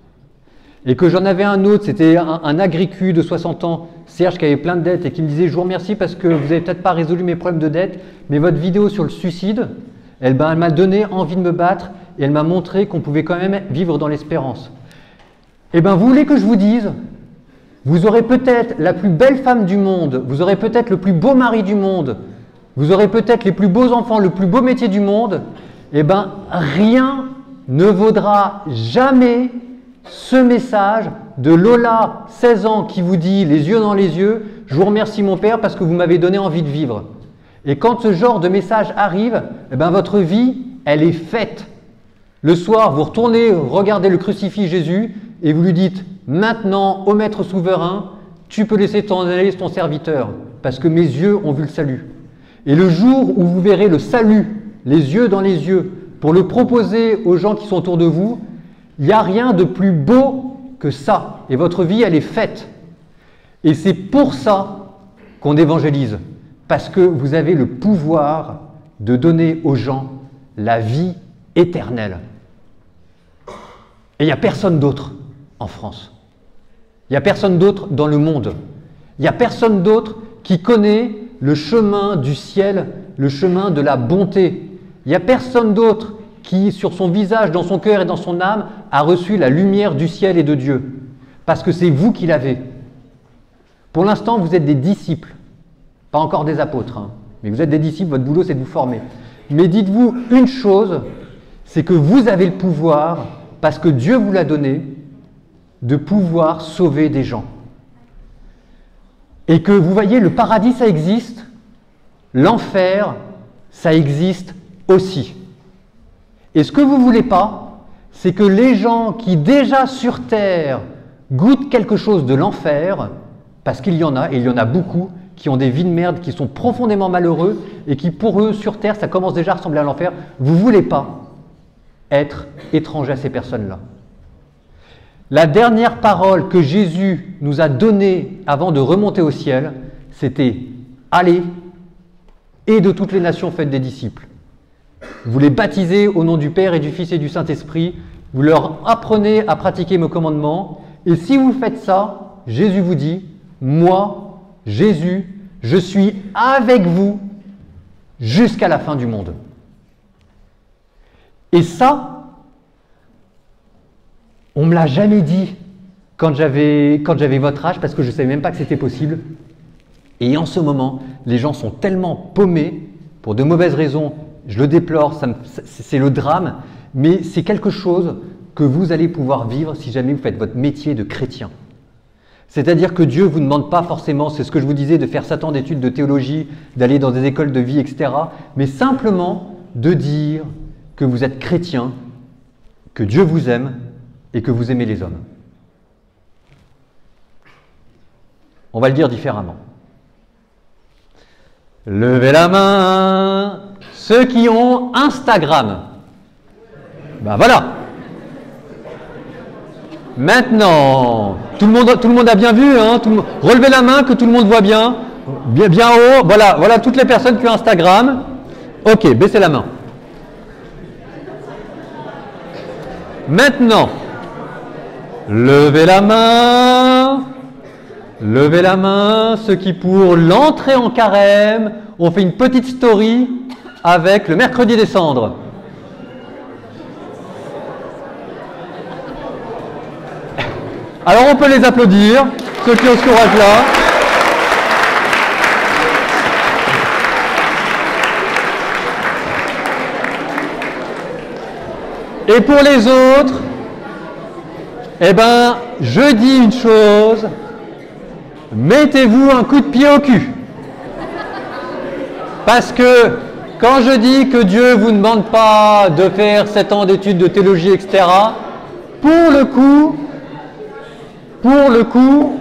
Et que j'en avais un autre, c'était un, un agricu de soixante ans, Serge, qui avait plein de dettes et qui me disait, je vous remercie parce que vous n'avez peut-être pas résolu mes problèmes de dette, mais votre vidéo sur le suicide, elle, ben, elle m'a donné envie de me battre et elle m'a montré qu'on pouvait quand même vivre dans l'espérance. Eh bien, vous voulez que je vous dise, vous aurez peut-être la plus belle femme du monde, vous aurez peut-être le plus beau mari du monde, vous aurez peut-être les plus beaux enfants, le plus beau métier du monde, eh bien, rien ne vaudra jamais ce message de Lola, seize ans, qui vous dit, les yeux dans les yeux, je vous remercie mon père parce que vous m'avez donné envie de vivre. Et quand ce genre de message arrive, eh bien, votre vie, elle est faite. Le soir, vous retournez regarder le crucifix Jésus et vous lui dites, maintenant, ô maître souverain, tu peux laisser t'en aller ton serviteur, parce que mes yeux ont vu le salut. Et le jour où vous verrez le salut, les yeux dans les yeux, pour le proposer aux gens qui sont autour de vous, il n'y a rien de plus beau que ça. Et votre vie, elle est faite. Et c'est pour ça qu'on évangélise, parce que vous avez le pouvoir de donner aux gens la vie éternelle. Et il n'y a personne d'autre en France. Il n'y a personne d'autre dans le monde. Il n'y a personne d'autre qui connaît le chemin du ciel, le chemin de la bonté. Il n'y a personne d'autre qui, sur son visage, dans son cœur et dans son âme, a reçu la lumière du ciel et de Dieu. Parce que c'est vous qui l'avez. Pour l'instant, vous êtes des disciples. Pas encore des apôtres, hein, mais vous êtes des disciples, votre boulot c'est de vous former. Mais dites-vous une chose, c'est que vous avez le pouvoir, parce que Dieu vous l'a donné, de pouvoir sauver des gens. Et que vous voyez, le paradis ça existe, l'enfer ça existe aussi. Et ce que vous ne voulez pas, c'est que les gens qui déjà sur terre goûtent quelque chose de l'enfer, parce qu'il y en a, et il y en a beaucoup, qui ont des vies de merde, qui sont profondément malheureux, et qui pour eux, sur terre, ça commence déjà à ressembler à l'enfer, vous ne voulez pas être étranger à ces personnes-là. La dernière parole que Jésus nous a donnée avant de remonter au ciel, c'était « Allez, et de toutes les nations faites des disciples ». Vous les baptisez au nom du Père et du Fils et du Saint-Esprit, vous leur apprenez à pratiquer mes commandements, et si vous faites ça, Jésus vous dit « Moi, Jésus, je suis avec vous jusqu'à la fin du monde ». Et ça, on ne me l'a jamais dit quand j'avais quand j'avais votre âge, parce que je ne savais même pas que c'était possible. Et en ce moment, les gens sont tellement paumés, pour de mauvaises raisons, je le déplore, c'est le drame, mais c'est quelque chose que vous allez pouvoir vivre si jamais vous faites votre métier de chrétien. C'est-à-dire que Dieu ne vous demande pas forcément, c'est ce que je vous disais, de faire sept ans d'études de théologie, d'aller dans des écoles de vie, et cetera, mais simplement de dire que vous êtes chrétien, que Dieu vous aime et que vous aimez les hommes. On va le dire différemment. Levez la main. Ceux qui ont Instagram. Ben voilà. Maintenant, tout le monde, tout le monde a bien vu, hein, tout le monde, relevez la main que tout le monde voit bien. Bien, bien haut. Voilà, voilà toutes les personnes qui ont Instagram. Ok, baissez la main. Maintenant, levez la main. Levez la main, ceux qui pour l'entrée en carême ont fait une petite story avec le mercredi des cendres. Alors on peut les applaudir, ceux qui ont ce courage-là. Et pour les autres, eh ben, je dis une chose, mettez-vous un coup de pied au cul. Parce que quand je dis que Dieu ne vous demande pas de faire sept ans d'études de théologie, et cetera, pour le coup, pour le coup,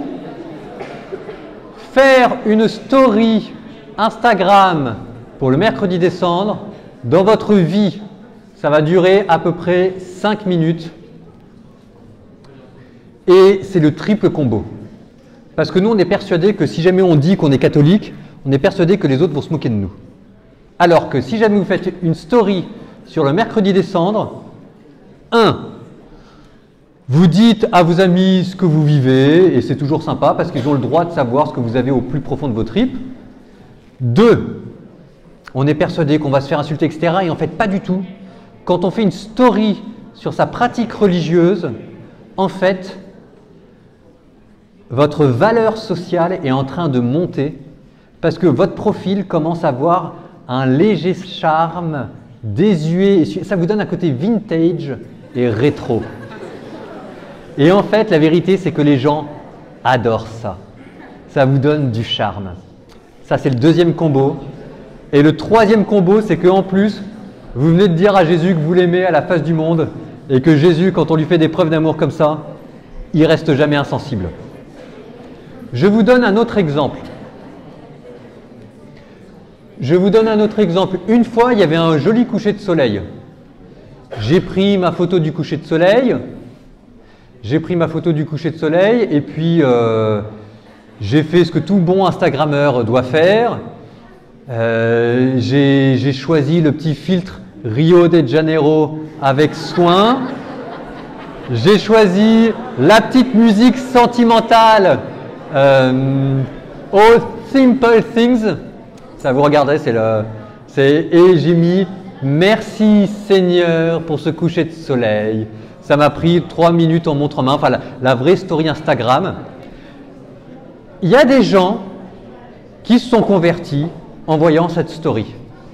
faire une story Instagram pour le mercredi des cendres, dans votre vie, ça va durer à peu près cinq minutes. Et c'est le triple combo. Parce que nous, on est persuadé que si jamais on dit qu'on est catholique, on est persuadé que les autres vont se moquer de nous. Alors que si jamais vous faites une story sur le mercredi des cendres, un, vous dites à vos amis ce que vous vivez, et c'est toujours sympa parce qu'ils ont le droit de savoir ce que vous avez au plus profond de vos tripes. Deux, on est persuadé qu'on va se faire insulter, et cetera. Et en fait, pas du tout. Quand on fait une story sur sa pratique religieuse, en fait, votre valeur sociale est en train de monter parce que votre profil commence à avoir un léger charme désuet. Ça vous donne un côté vintage et rétro. Et en fait, la vérité, c'est que les gens adorent ça. Ça vous donne du charme. Ça, c'est le deuxième combo. Et le troisième combo, c'est qu'en plus, vous venez de dire à Jésus que vous l'aimez à la face du monde et que Jésus, quand on lui fait des preuves d'amour comme ça, il reste jamais insensible. Je vous donne un autre exemple. Je vous donne un autre exemple. Une fois, il y avait un joli coucher de soleil. J'ai pris ma photo du coucher de soleil. J'ai pris ma photo du coucher de soleil et puis euh, j'ai fait ce que tout bon Instagrammeur doit faire. Euh, j'ai choisi le petit filtre Rio de Janeiro avec soin. J'ai choisi la petite musique sentimentale euh, All Simple Things. Ça vous regardez, c'est le... Et j'ai mis merci Seigneur pour ce coucher de soleil. Ça m'a pris trois minutes en montre en main, enfin la, la vraie story Instagram. Il y a des gens qui se sont convertis en voyant cette story.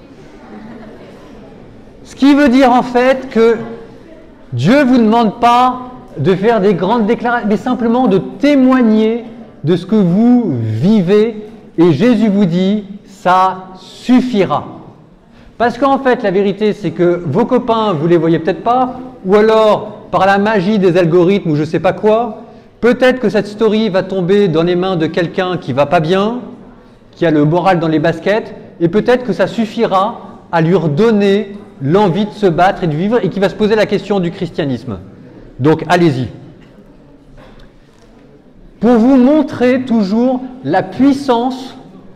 Ce qui veut dire en fait que Dieu ne vous demande pas de faire des grandes déclarations, mais simplement de témoigner de ce que vous vivez. Et Jésus vous dit, ça suffira. Parce qu'en fait, la vérité, c'est que vos copains, vous ne les voyez peut-être pas, ou alors, par la magie des algorithmes ou je ne sais pas quoi, peut-être que cette story va tomber dans les mains de quelqu'un qui ne va pas bien, qui a le moral dans les baskets, et peut-être que ça suffira à lui redonner l'envie de se battre et de vivre, et qui va se poser la question du christianisme. Donc, allez-y. Pour vous montrer toujours la puissance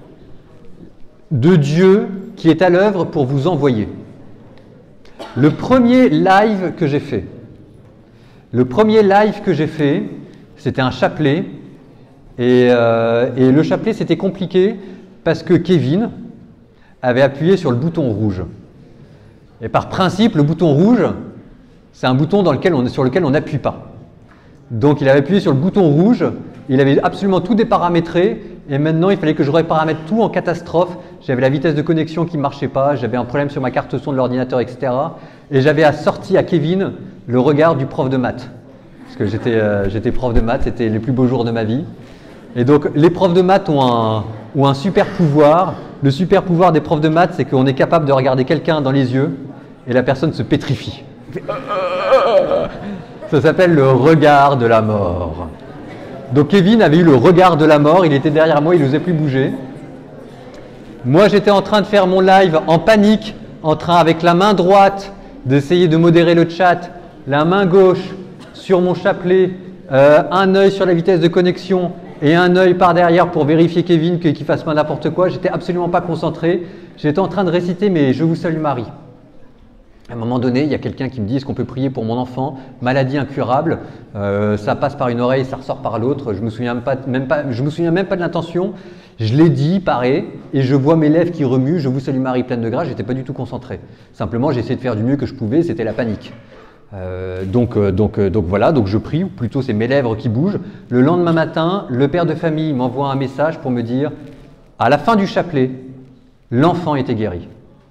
de Dieu qui est à l'œuvre pour vous envoyer. Le premier live que j'ai fait, le premier live que j'ai fait, c'était un chapelet, et, euh, et le chapelet c'était compliqué parce que Kevin avait appuyé sur le bouton rouge. Et par principe, le bouton rouge, c'est un bouton dans lequel on, sur lequel on n'appuie pas. Donc il avait appuyé sur le bouton rouge, il avait absolument tout déparamétré, et maintenant il fallait que je reparamètre tout en catastrophe. J'avais la vitesse de connexion qui ne marchait pas, j'avais un problème sur ma carte son de l'ordinateur, et cetera. Et j'avais assorti à Kevin le regard du prof de maths. Parce que j'étais euh, j'étais prof de maths, c'était les plus beaux jours de ma vie. Et donc les profs de maths ont un, ont un super pouvoir. Le super pouvoir des profs de maths, c'est qu'on est capable de regarder quelqu'un dans les yeux et la personne se pétrifie. Ça s'appelle le regard de la mort. Donc Kevin avait eu le regard de la mort, il était derrière moi, il n'osait plus bouger. Moi, j'étais en train de faire mon live en panique, en train avec la main droite d'essayer de modérer le chat, la main gauche sur mon chapelet, euh, un œil sur la vitesse de connexion et un œil par derrière pour vérifier Kevin qu'il ne fasse pas n'importe quoi. J'étais absolument pas concentré. J'étais en train de réciter mais Je vous salue Marie. À un moment donné, il y a quelqu'un qui me dit « Est-ce qu'on peut prier pour mon enfant? Maladie incurable, euh, ça passe par une oreille, ça ressort par l'autre. » Je me souviens même pas, même pas, je me souviens même pas de l'intention. Je l'ai dit, pareil, et je vois mes lèvres qui remuent. « Je vous salue Marie, pleine de grâce. » J'étais pas du tout concentré. Simplement, j'ai essayé de faire du mieux que je pouvais. C'était la panique. Euh, donc, euh, donc, euh, donc voilà, donc je prie, ou plutôt c'est mes lèvres qui bougent. Le lendemain matin, le père de famille m'envoie un message pour me dire « À la fin du chapelet, l'enfant était guéri. »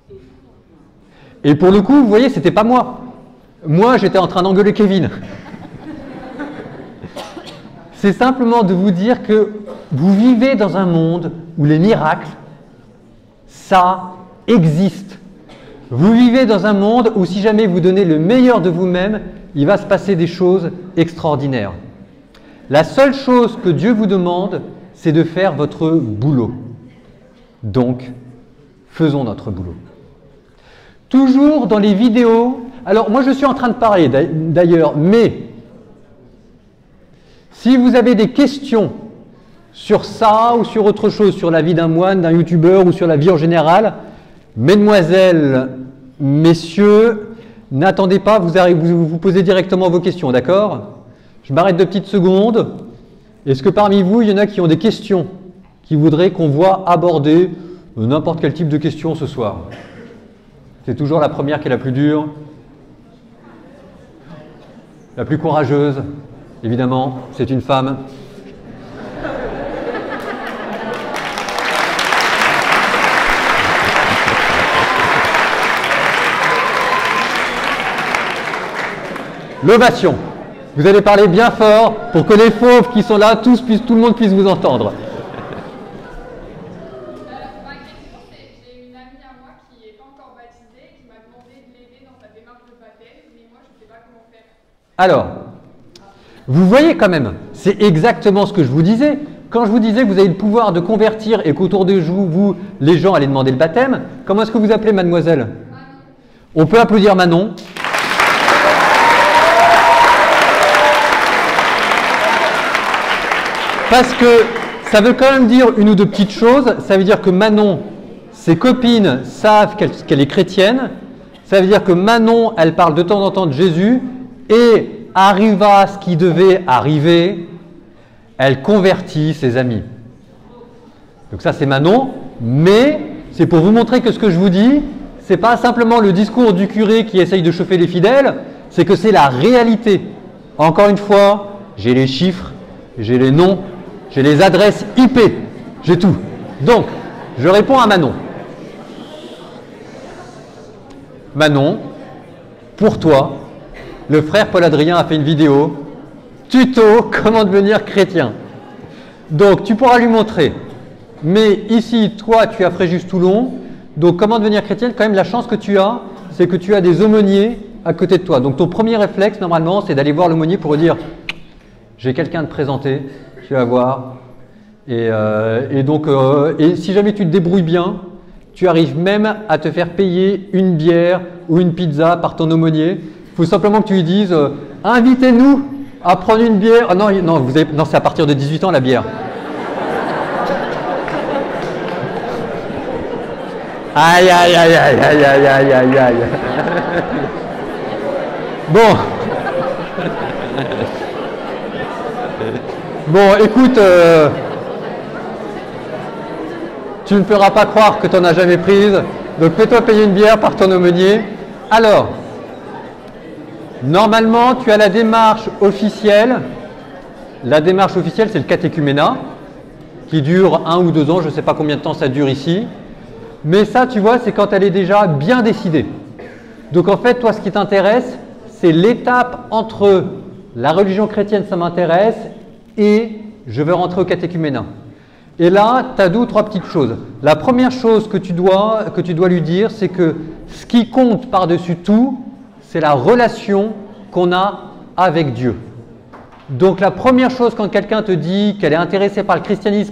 Et pour le coup, vous voyez, c'était pas moi. Moi, j'étais en train d'engueuler Kevin. C'est simplement de vous dire que vous vivez dans un monde où les miracles, ça existe. Vous vivez dans un monde où si jamais vous donnez le meilleur de vous-même, il va se passer des choses extraordinaires. La seule chose que Dieu vous demande, c'est de faire votre boulot. Donc, faisons notre boulot. Toujours dans les vidéos, alors moi je suis en train de parler d'ailleurs, mais si vous avez des questions sur ça ou sur autre chose, sur la vie d'un moine, d'un youtubeur ou sur la vie en général, mesdemoiselles, messieurs, n'attendez pas, vous, vous, vous posez directement vos questions, d'accord? Je m'arrête deux petites secondes. Est-ce que parmi vous, il y en a qui ont des questions, qui voudraient qu'on voit aborder n'importe quel type de questions ce soir? C'est toujours la première qui est la plus dure, la plus courageuse, évidemment, c'est une femme. L'ovation. Vous allez parler bien fort pour que les fauves qui sont là, tous puissent, tout le monde puisse vous entendre. Alors, vous voyez quand même, c'est exactement ce que je vous disais. Quand je vous disais que vous avez le pouvoir de convertir et qu'autour de vous, vous, les gens allaient demander le baptême, comment est-ce que vous appelez mademoiselle? On peut applaudir Manon. Parce que ça veut quand même dire une ou deux petites choses. Ça veut dire que Manon, ses copines savent qu'elle qu'elle est chrétienne. Ça veut dire que Manon, elle parle de temps en temps de Jésus. Et arriva ce qui devait arriver, elle convertit ses amis. Donc ça c'est Manon, mais c'est pour vous montrer que ce que je vous dis, c'est pas simplement le discours du curé qui essaye de chauffer les fidèles, c'est que c'est la réalité. Encore une fois, j'ai les chiffres, j'ai les noms, j'ai les adresses I P, j'ai tout. Donc, je réponds à Manon. Manon, pour toi, le frère Paul Adrien a fait une vidéo, tuto comment devenir chrétien. Donc tu pourras lui montrer. Mais ici, toi, tu es à Fréjus-Toulon, donc comment devenir chrétien? Quand même, la chance que tu as, c'est que tu as des aumôniers à côté de toi. Donc ton premier réflexe, normalement, c'est d'aller voir l'aumônier pour lui dire « j'ai quelqu'un à te présenter, tu vas voir ». Et, euh, et donc, euh, et si jamais tu te débrouilles bien, tu arrives même à te faire payer une bière ou une pizza par ton aumônier. Il faut simplement que tu lui dises euh, « invitez-nous à prendre une bière ». Oh non, non, vous avez, non c'est à partir de dix-huit ans la bière. Aïe, aïe, aïe, aïe, aïe, aïe, aïe, aïe, aïe. Bon. Bon, écoute, euh, tu ne feras pas croire que tu n'en as jamais prise, donc fais-toi payer une bière par ton aumônier. Alors, normalement, tu as la démarche officielle. La démarche officielle, c'est le catéchuménat, qui dure un ou deux ans, je ne sais pas combien de temps ça dure ici. Mais ça, tu vois, c'est quand elle est déjà bien décidée. Donc en fait, toi, ce qui t'intéresse, c'est l'étape entre la religion chrétienne, ça m'intéresse, et je veux rentrer au catéchuménat. Et là, tu as deux ou trois petites choses. La première chose que tu dois, que tu dois lui dire, c'est que ce qui compte par-dessus tout, c'est la relation qu'on a avec Dieu. Donc la première chose quand quelqu'un te dit qu'elle est intéressée par le christianisme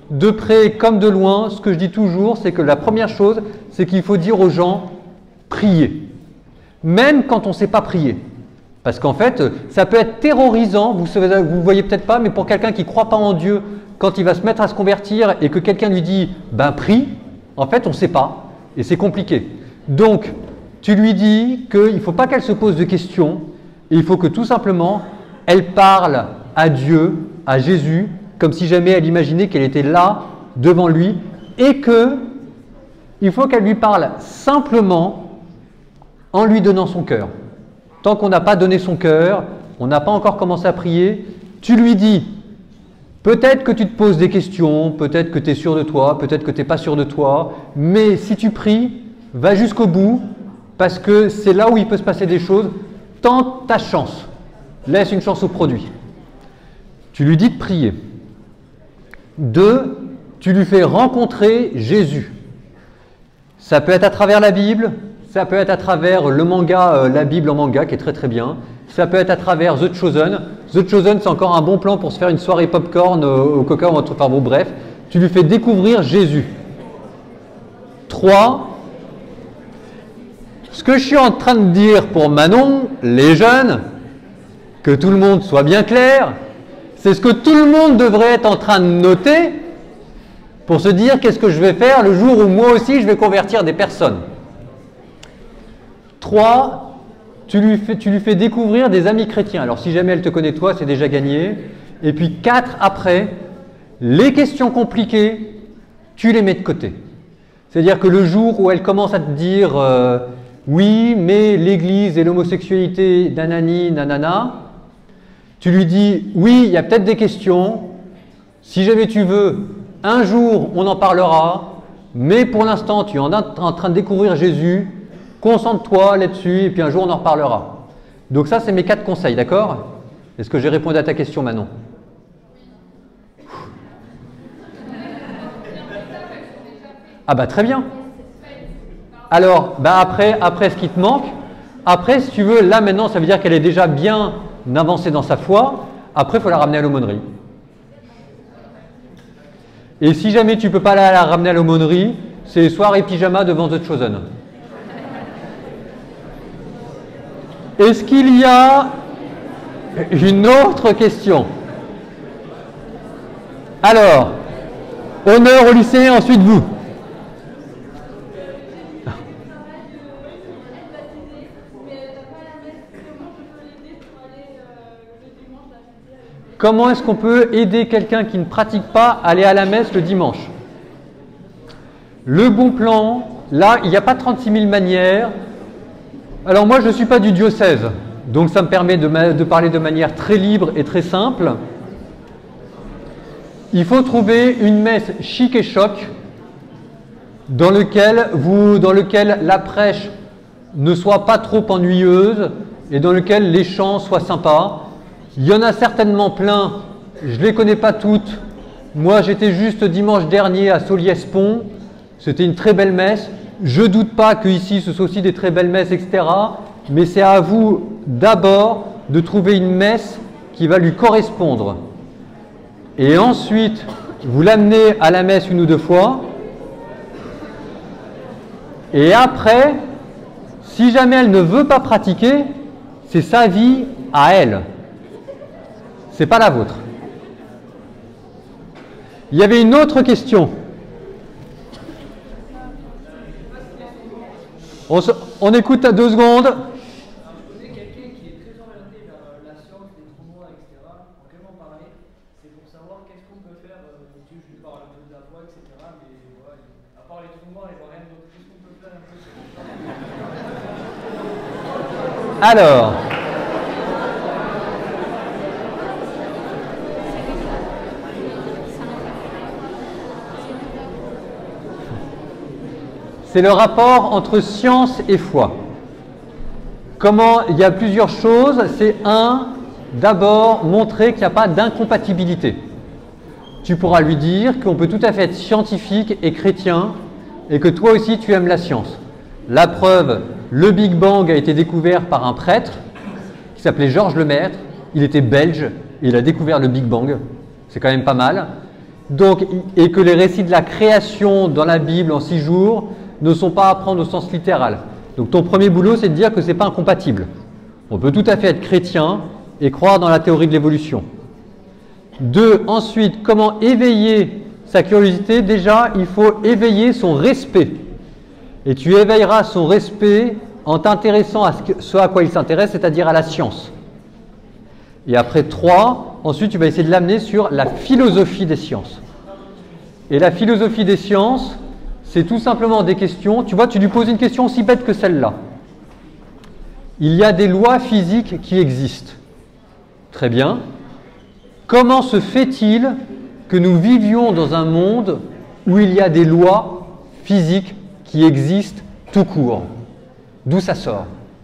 de près comme de loin, ce que je dis toujours, c'est que la première chose, c'est qu'il faut dire aux gens, priez. Même quand on ne sait pas prier. Parce qu'en fait, ça peut être terrorisant, vous ne voyez peut-être pas, mais pour quelqu'un qui ne croit pas en Dieu, quand il va se mettre à se convertir et que quelqu'un lui dit « ben prie », en fait, on ne sait pas et c'est compliqué. Donc, tu lui dis qu'il ne faut pas qu'elle se pose de questions et il faut que tout simplement, elle parle à Dieu, à Jésus, comme si jamais elle imaginait qu'elle était là, devant lui, et que il faut qu'elle lui parle simplement en lui donnant son cœur. Tant qu'on n'a pas donné son cœur, on n'a pas encore commencé à prier, tu lui dis, peut-être que tu te poses des questions, peut-être que tu es sûr de toi, peut-être que tu n'es pas sûr de toi, mais si tu pries, va jusqu'au bout, parce que c'est là où il peut se passer des choses. Tente ta chance, laisse une chance au produit. Tu lui dis de prier. Deux, tu lui fais rencontrer Jésus. Ça peut être à travers la Bible, ça peut être à travers le manga, euh, la Bible en manga, qui est très très bien. Ça peut être à travers The Chosen. The Chosen, c'est encore un bon plan pour se faire une soirée popcorn euh, au coca ou autre. Enfin bon, bref, tu lui fais découvrir Jésus. Trois, ce que je suis en train de dire pour Manon, les jeunes, que tout le monde soit bien clair, c'est ce que tout le monde devrait être en train de noter pour se dire qu'est-ce que je vais faire le jour où moi aussi je vais convertir des personnes. Trois, tu lui fais, tu lui fais découvrir des amis chrétiens. Alors si jamais elle te connaît toi, c'est déjà gagné. Et puis quatre, après, les questions compliquées, tu les mets de côté. C'est-à-dire que le jour où elle commence à te dire euh, oui, mais l'Église et l'homosexualité, nanani, nanana, tu lui dis oui, il y a peut-être des questions. Si jamais tu veux, un jour on en parlera, mais pour l'instant tu es en, en train de découvrir Jésus. Concentre-toi là-dessus et puis un jour on en reparlera. Donc ça, c'est mes quatre conseils, d'accord? Est-ce que j'ai répondu à ta question, Manon? Ah bah très bien. Alors, bah après, après ce qui te manque, après si tu veux, là maintenant ça veut dire qu'elle est déjà bien avancée dans sa foi, après il faut la ramener à l'aumônerie. Et si jamais tu ne peux pas la, la ramener à l'aumônerie, c'est soirée pyjama devant The Chosen. Est-ce qu'il y a une autre question? Alors, honneur au lycée, ensuite vous. Comment est-ce qu'on peut aider quelqu'un qui ne pratique pas à aller à la messe le dimanche? Le bon plan, là, il n'y a pas trente-six mille manières. Alors moi, je ne suis pas du diocèse, donc ça me permet de, de parler de manière très libre et très simple. Il faut trouver une messe chic et choc dans lequel, vous, dans lequel la prêche ne soit pas trop ennuyeuse et dans lequel les chants soient sympas. Il y en a certainement plein, je ne les connais pas toutes. Moi, j'étais juste dimanche dernier à Soliès-Pont, c'était une très belle messe. Je ne doute pas qu'ici, ce soit aussi des très belles messes, et cetera. Mais c'est à vous d'abord de trouver une messe qui va lui correspondre. Et ensuite, vous l'amenez à la messe une ou deux fois. Et après, si jamais elle ne veut pas pratiquer, c'est sa vie à elle. Ce n'est pas la vôtre. Il y avait une autre question. On, se, on écoute à deux secondes. Je connais quelqu'un qui est très orienté vers la science, les trous noirs, et cetera. Donc, elle m'en parlait. C'est pour savoir qu'est-ce qu'on peut faire. Euh, je lui parle un peu de la foi, et cetera. Mais voilà, à part les trous noirs, il n'y a rien d'autre. Qu'est-ce qu'on peut faire un peu sur ça? Alors. C'est le rapport entre science et foi. Comment, il y a plusieurs choses. C'est un, d'abord, montrer qu'il n'y a pas d'incompatibilité. Tu pourras lui dire qu'on peut tout à fait être scientifique et chrétien et que toi aussi tu aimes la science. La preuve, le Big Bang a été découvert par un prêtre qui s'appelait Georges Lemaître. Il était belge et il a découvert le Big Bang. C'est quand même pas mal. Donc, et que les récits de la création dans la Bible en six jours ne sont pas à prendre au sens littéral. Donc ton premier boulot, c'est de dire que ce n'est pas incompatible. On peut tout à fait être chrétien et croire dans la théorie de l'évolution. Deux, ensuite, comment éveiller sa curiosité? Déjà, il faut éveiller son respect. Et tu éveilleras son respect en t'intéressant à ce, que, ce à quoi il s'intéresse, c'est-à-dire à la science. Et après trois, ensuite tu vas essayer de l'amener sur la philosophie des sciences. Et la philosophie des sciences, c'est tout simplement des questions. Tu vois, tu lui poses une question aussi bête que celle-là. Il y a des lois physiques qui existent. Très bien. Comment se fait-il que nous vivions dans un monde où il y a des lois physiques qui existent tout court? D'où ça sort?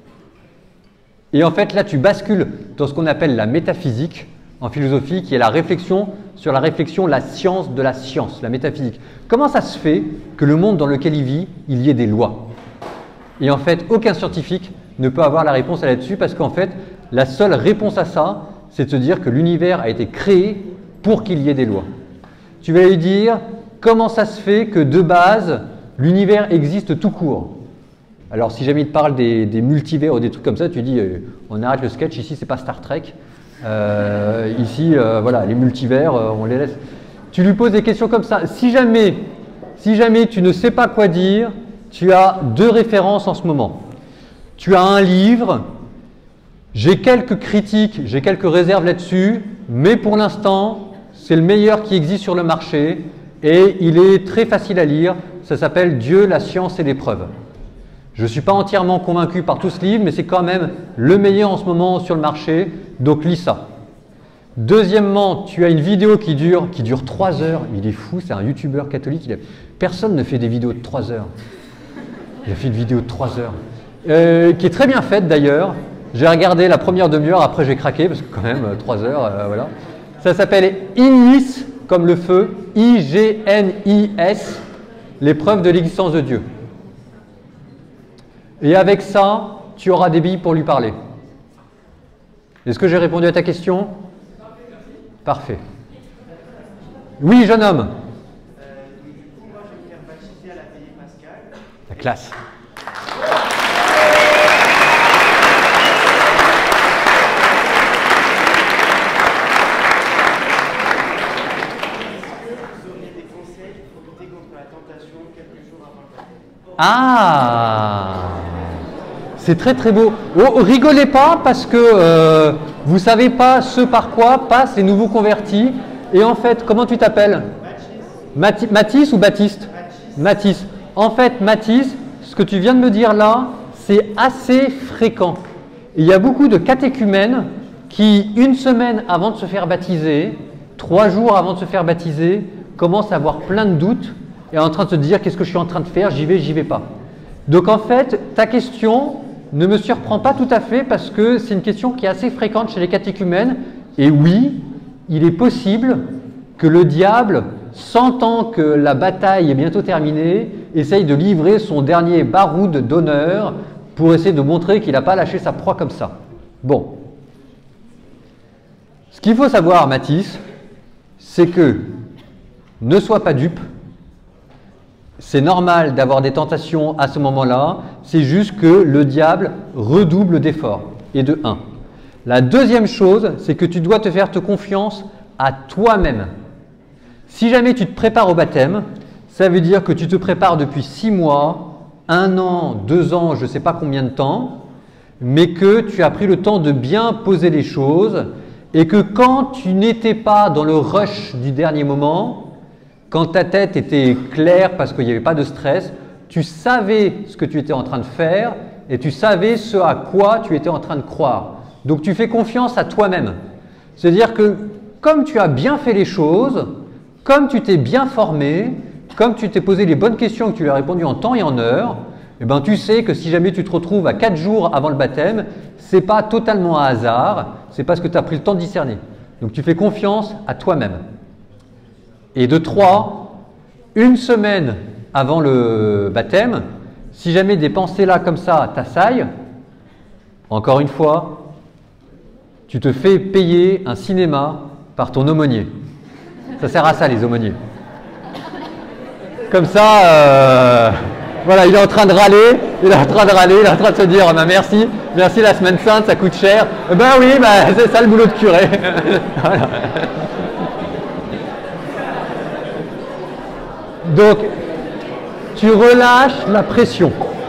Et en fait, là, tu bascules dans ce qu'on appelle la métaphysique en philosophie, qui est la réflexion sur la réflexion, la science de la science, la métaphysique. Comment ça se fait que le monde dans lequel il vit, il y ait des lois? Et en fait, aucun scientifique ne peut avoir la réponse là-dessus, parce qu'en fait, la seule réponse à ça, c'est de se dire que l'univers a été créé pour qu'il y ait des lois. Tu vas lui dire, comment ça se fait que de base, l'univers existe tout court? Alors, si jamais il te parle des, des multivers ou des trucs comme ça, tu dis, euh, on arrête le sketch, ici, c'est pas Star Trek. Euh, ici, euh, voilà, les multivers, euh, on les laisse. Tu lui poses des questions comme ça. Si jamais, si jamais tu ne sais pas quoi dire, tu as deux références en ce moment. Tu as un livre, j'ai quelques critiques, j'ai quelques réserves là-dessus, mais pour l'instant, c'est le meilleur qui existe sur le marché et il est très facile à lire. Ça s'appelle Dieu, la science et l'épreuve. Je ne suis pas entièrement convaincu par tout ce livre, mais c'est quand même le meilleur en ce moment sur le marché, donc lis ça. Deuxièmement, tu as une vidéo qui dure, qui dure trois heures. Il est fou, c'est un youtubeur catholique. Il a... Personne ne fait des vidéos de trois heures. Il a fait une vidéo de trois heures, euh, qui est très bien faite d'ailleurs. J'ai regardé la première demi-heure, après j'ai craqué, parce que quand même, trois heures, euh, voilà. Ça s'appelle Ignis, comme le feu, I G N I S, l'épreuve de l'existence de Dieu. Et avec ça, tu auras des billes pour lui parler. Est-ce que j'ai répondu à ta question? Parfait. Oui, jeune homme. Euh, du coup, moi, je vais me faire baptiser à l'atelier Pascal. La classe. Vous auriez des conseils pour lutter contre la tentation quelques jours avant le baptême? Ah, c'est très très beau. Oh, rigolez pas parce que euh, vous savez pas ce par quoi passent les nouveaux convertis. Et en fait, comment tu t'appelles? Mathis. Mathis ou Baptiste? Mathis. Mathis. En fait, Mathis, ce que tu viens de me dire là, c'est assez fréquent. Il y a beaucoup de catéchumènes qui, une semaine avant de se faire baptiser, trois jours avant de se faire baptiser, commencent à avoir plein de doutes et en train de se dire qu'est-ce que je suis en train de faire, j'y vais, j'y vais pas. Donc en fait, ta question ne me surprend pas tout à fait parce que c'est une question qui est assez fréquente chez les catéchumènes. Et oui, il est possible que le diable, sentant que la bataille est bientôt terminée, essaye de livrer son dernier baroud d'honneur pour essayer de montrer qu'il n'a pas lâché sa proie comme ça. Bon. Ce qu'il faut savoir, Mathis, c'est que ne sois pas dupe. C'est normal d'avoir des tentations à ce moment-là, c'est juste que le diable redouble d'efforts, et de un. La deuxième chose, c'est que tu dois te faire te confiance à toi-même. Si jamais tu te prépares au baptême, ça veut dire que tu te prépares depuis six mois, un an, deux ans, je ne sais pas combien de temps, mais que tu as pris le temps de bien poser les choses, et que quand tu n'étais pas dans le rush du dernier moment, quand ta tête était claire parce qu'il n'y avait pas de stress, tu savais ce que tu étais en train de faire et tu savais ce à quoi tu étais en train de croire. Donc tu fais confiance à toi-même. C'est-à-dire que comme tu as bien fait les choses, comme tu t'es bien formé, comme tu t'es posé les bonnes questions et que tu lui as répondu en temps et en heure, eh ben, tu sais que si jamais tu te retrouves à quatre jours avant le baptême, ce n'est pas totalement un hasard, c'est parce que tu as pris le temps de discerner. Donc tu fais confiance à toi-même. Et de trois, une semaine avant le baptême, si jamais des pensées là comme ça t'assaillent, encore une fois, tu te fais payer un cinéma par ton aumônier. Ça sert à ça, les aumôniers. Comme ça, euh, voilà, il est en train de râler, il est en train de râler, il est en train de se dire, bah, merci, merci la semaine sainte, ça coûte cher. Eh ben oui, bah, c'est ça le boulot de curé. Voilà. Donc, tu relâches la pression.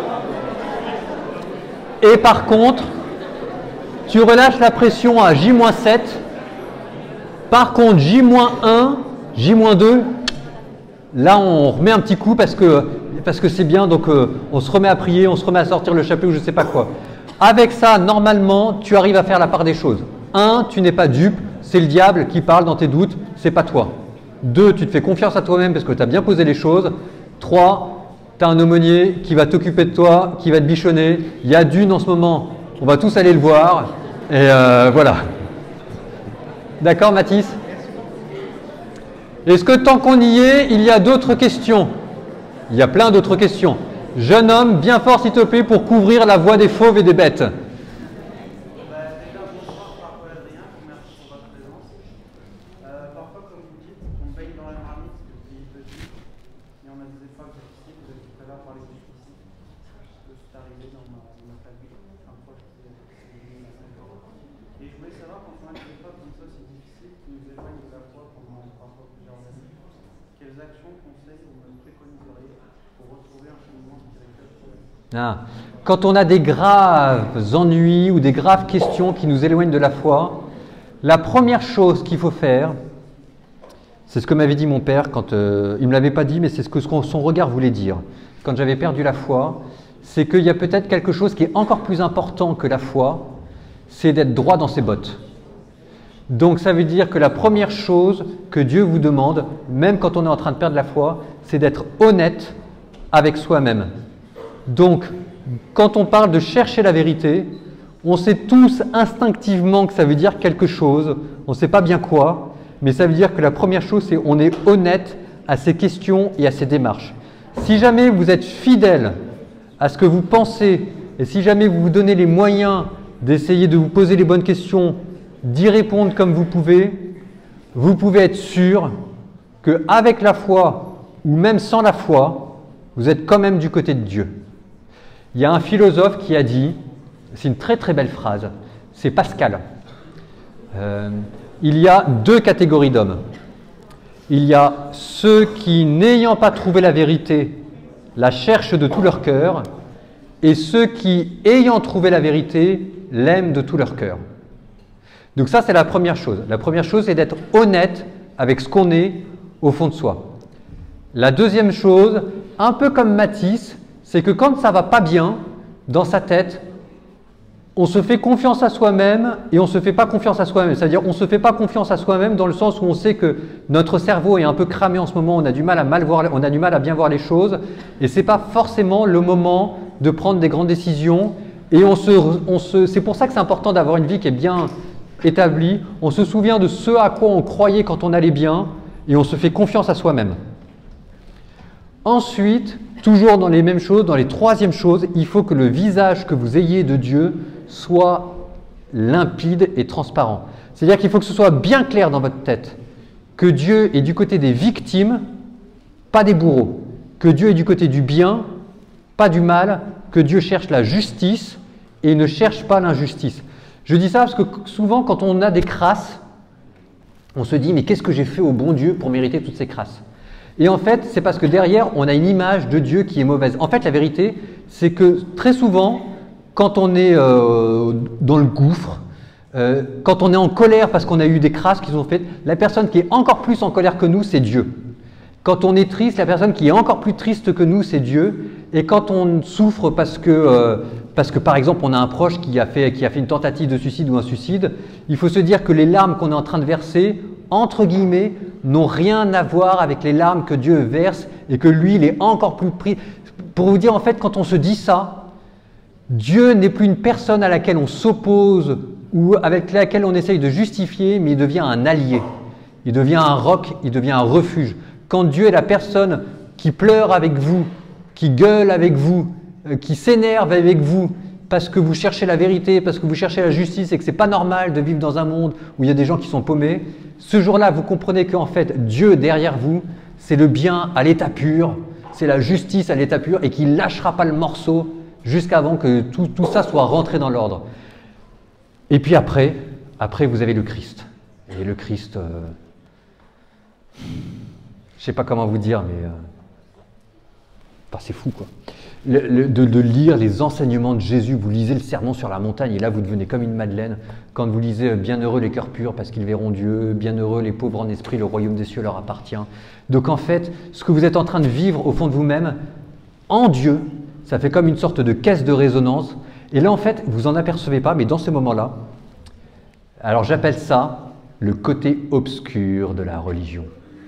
Et par contre, tu relâches la pression à J moins sept. Par contre, J moins un, J moins deux, là on remet un petit coup parce que parce que c'est bien, donc euh, on se remet à prier, on se remet à sortir le chapelet ou je ne sais pas quoi. Avec ça, normalement, tu arrives à faire la part des choses. Un, tu n'es pas dupe, c'est le diable qui parle dans tes doutes, c'est pas toi. Deux, tu te fais confiance à toi-même parce que tu as bien posé les choses. Trois, tu as un aumônier qui va t'occuper de toi, qui va te bichonner. Il y a Dune en ce moment, on va tous aller le voir. Et euh, voilà. D'accord, Mathis? Est-ce que tant qu'on y est, il y a d'autres questions? Il y a plein d'autres questions. Jeune homme, bien fort s'il te plaît pour couvrir la voix des fauves et des bêtes. Ah. Quand on a des graves ennuis ou des graves questions qui nous éloignent de la foi, la première chose qu'il faut faire, c'est ce que m'avait dit mon père quand euh, il ne me l'avait pas dit, mais c'est ce que son regard voulait dire. Quand j'avais perdu la foi, c'est qu'il y a peut-être quelque chose qui est encore plus important que la foi, c'est d'être droit dans ses bottes. Donc ça veut dire que la première chose que Dieu vous demande, même quand on est en train de perdre la foi, c'est d'être honnête avec soi-même. Donc, quand on parle de chercher la vérité, on sait tous instinctivement que ça veut dire quelque chose, on ne sait pas bien quoi, mais ça veut dire que la première chose, c'est qu'on est honnête à ces questions et à ces démarches. Si jamais vous êtes fidèle à ce que vous pensez, et si jamais vous vous donnez les moyens d'essayer de vous poser les bonnes questions, d'y répondre comme vous pouvez, vous pouvez être sûr qu'avec la foi, ou même sans la foi, vous êtes quand même du côté de Dieu. Il y a un philosophe qui a dit, c'est une très très belle phrase, c'est Pascal. Euh, il y a deux catégories d'hommes. Il y a ceux qui, n'ayant pas trouvé la vérité, la cherchent de tout leur cœur, et ceux qui, ayant trouvé la vérité, l'aiment de tout leur cœur. Donc ça, c'est la première chose. La première chose, c'est d'être honnête avec ce qu'on est au fond de soi. La deuxième chose, un peu comme Mathis, c'est que quand ça ne va pas bien dans sa tête, on se fait confiance à soi-même et on ne se fait pas confiance à soi-même. C'est-à-dire on ne se fait pas confiance à soi-même dans le sens où on sait que notre cerveau est un peu cramé en ce moment, on a du mal à, mal voir, on a du mal à bien voir les choses et ce n'est pas forcément le moment de prendre des grandes décisions. Et on se, on se, c'est pour ça que c'est important d'avoir une vie qui est bien établie. On se souvient de ce à quoi on croyait quand on allait bien et on se fait confiance à soi-même. Ensuite, toujours dans les mêmes choses, dans les troisièmes choses, il faut que le visage que vous ayez de Dieu soit limpide et transparent. C'est-à-dire qu'il faut que ce soit bien clair dans votre tête que Dieu est du côté des victimes, pas des bourreaux. Que Dieu est du côté du bien, pas du mal. Que Dieu cherche la justice et ne cherche pas l'injustice. Je dis ça parce que souvent, quand on a des crasses, on se dit « mais qu'est-ce que j'ai fait au bon Dieu pour mériter toutes ces crasses ?» Et en fait, c'est parce que derrière, on a une image de Dieu qui est mauvaise. En fait, la vérité, c'est que très souvent, quand on est euh, dans le gouffre, euh, quand on est en colère parce qu'on a eu des crasses qui sont faites, la personne qui est encore plus en colère que nous, c'est Dieu. Quand on est triste, la personne qui est encore plus triste que nous, c'est Dieu. Et quand on souffre parce que, euh, parce que par exemple, on a un proche qui a, fait, qui a fait une tentative de suicide ou un suicide, il faut se dire que les larmes qu'on est en train de verser, entre guillemets, n'ont rien à voir avec les larmes que Dieu verse et que lui, il est encore plus pris. Pour vous dire, en fait, quand on se dit ça, Dieu n'est plus une personne à laquelle on s'oppose ou avec laquelle on essaye de justifier, mais il devient un allié. Il devient un roc, il devient un refuge. Quand Dieu est la personne qui pleure avec vous, qui gueule avec vous, euh, qui s'énerve avec vous, parce que vous cherchez la vérité, parce que vous cherchez la justice et que ce n'est pas normal de vivre dans un monde où il y a des gens qui sont paumés, ce jour-là, vous comprenez qu'en fait, Dieu derrière vous, c'est le bien à l'état pur, c'est la justice à l'état pur et qu'il ne lâchera pas le morceau jusqu'avant que tout, tout ça soit rentré dans l'ordre. Et puis après, après, vous avez le Christ. Et le Christ, euh, je ne sais pas comment vous dire, mais euh, enfin, c'est fou, quoi. Le, le, de, de lire les enseignements de Jésus, vous lisez le sermon sur la montagne et là vous devenez comme une madeleine. Quand vous lisez « Bienheureux les cœurs purs parce qu'ils verront Dieu »,« Bienheureux les pauvres en esprit, le royaume des cieux leur appartient ». Donc en fait, ce que vous êtes en train de vivre au fond de vous-même, en Dieu, ça fait comme une sorte de caisse de résonance. Et là en fait, vous en apercevez pas, mais dans ces moments-là, alors j'appelle ça le côté obscur de la religion.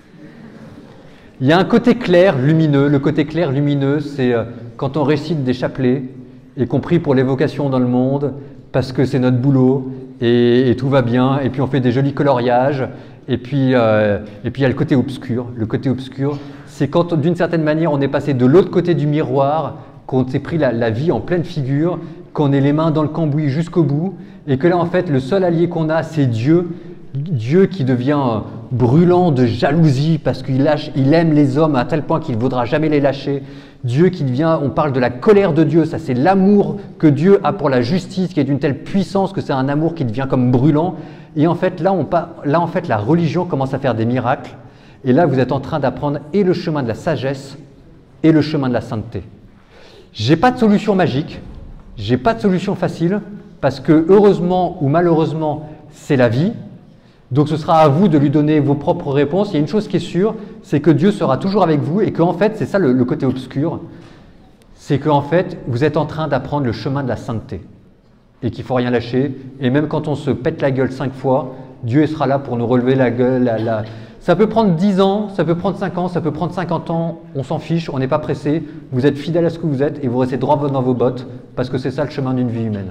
Il y a un côté clair, lumineux. Le côté clair, lumineux, c'est euh, quand on récite des chapelets et qu'on prie pour l'évocation dans le monde parce que c'est notre boulot et, et tout va bien. Et puis on fait des jolis coloriages. Et puis, euh, et puis il y a le côté obscur. Le côté obscur, c'est quand d'une certaine manière on est passé de l'autre côté du miroir, qu'on s'est pris la, la vie en pleine figure, qu'on ait les mains dans le cambouis jusqu'au bout et que là en fait le seul allié qu'on a c'est Dieu. Dieu qui devient brûlant de jalousie parce qu'il lâche, il aime les hommes à tel point qu'il ne voudra jamais les lâcher. Dieu qui devient, on parle de la colère de Dieu, ça c'est l'amour que Dieu a pour la justice qui est d'une telle puissance que c'est un amour qui devient comme brûlant. Et en fait là, on, là en fait la religion commence à faire des miracles et là vous êtes en train d'apprendre et le chemin de la sagesse et le chemin de la sainteté. J'ai pas de solution magique, j'ai pas de solution facile parce que heureusement ou malheureusement c'est la vie. Donc ce sera à vous de lui donner vos propres réponses. Il y a une chose qui est sûre, c'est que Dieu sera toujours avec vous et qu'en fait, c'est ça le, le côté obscur, c'est qu'en fait, vous êtes en train d'apprendre le chemin de la sainteté et qu'il ne faut rien lâcher. Et même quand on se pète la gueule cinq fois, Dieu sera là pour nous relever la gueule. La, la... Ça peut prendre dix ans, ça peut prendre cinq ans, ça peut prendre cinquante ans, on s'en fiche, on n'est pas pressé. Vous êtes fidèle à ce que vous êtes et vous restez droit dans vos bottes parce que c'est ça le chemin d'une vie humaine.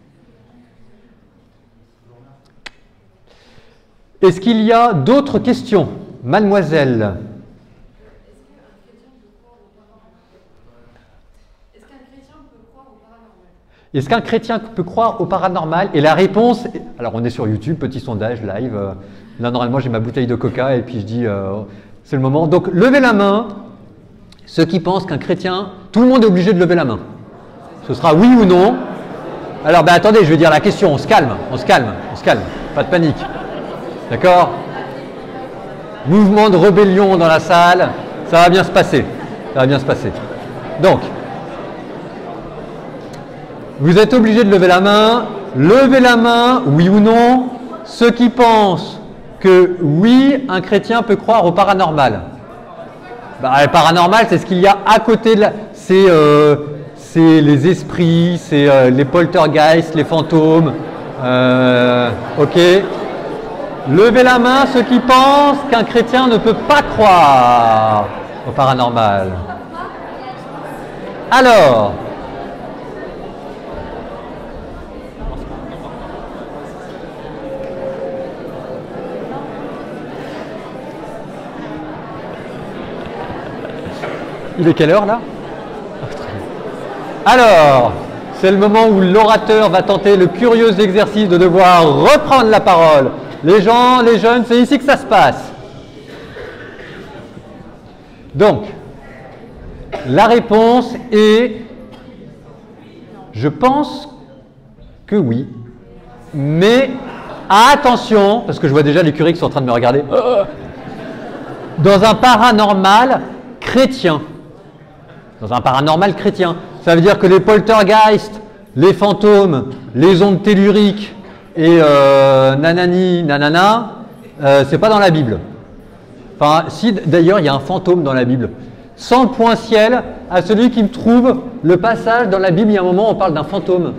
Est-ce qu'il y a d'autres questions? Mademoiselle. Est-ce qu'un chrétien peut croire au paranormal? Est-ce qu'un chrétien peut croire au paranormal? Et la réponse, alors on est sur YouTube, petit sondage live. Là normalement j'ai ma bouteille de coca et puis je dis euh, c'est le moment. Donc levez la main, ceux qui pensent qu'un chrétien, tout le monde est obligé de lever la main. Ce sera oui ou non. Alors ben attendez, je vais dire la question, on se calme, on se calme, on se calme, pas de panique. D'accord? Mouvement de rébellion dans la salle, ça va bien se passer. Ça va bien se passer. Donc, vous êtes obligé de lever la main. Levez la main, oui ou non, ceux qui pensent que oui, un chrétien peut croire au paranormal. Bah, le paranormal, c'est ce qu'il y a à côté de la... C'est euh, les esprits, c'est euh, les poltergeists, les fantômes. Euh, ok. Levez la main ceux qui pensent qu'un chrétien ne peut pas croire au paranormal. Alors, il est quelle heure là? Alors, c'est le moment où l'orateur va tenter le curieux exercice de devoir reprendre la parole. Les gens, les jeunes, c'est ici que ça se passe. Donc, la réponse est, je pense que oui, mais attention, parce que je vois déjà les curés qui sont en train de me regarder, dans un paranormal chrétien. Dans un paranormal chrétien. Ça veut dire que les poltergeists, les fantômes, les ondes telluriques, et euh, nanani, nanana, euh, c'est pas dans la Bible. Enfin, si d'ailleurs il y a un fantôme dans la Bible. Sans le point ciel, à celui qui me trouve le passage dans la Bible, il y a un moment où on parle d'un fantôme.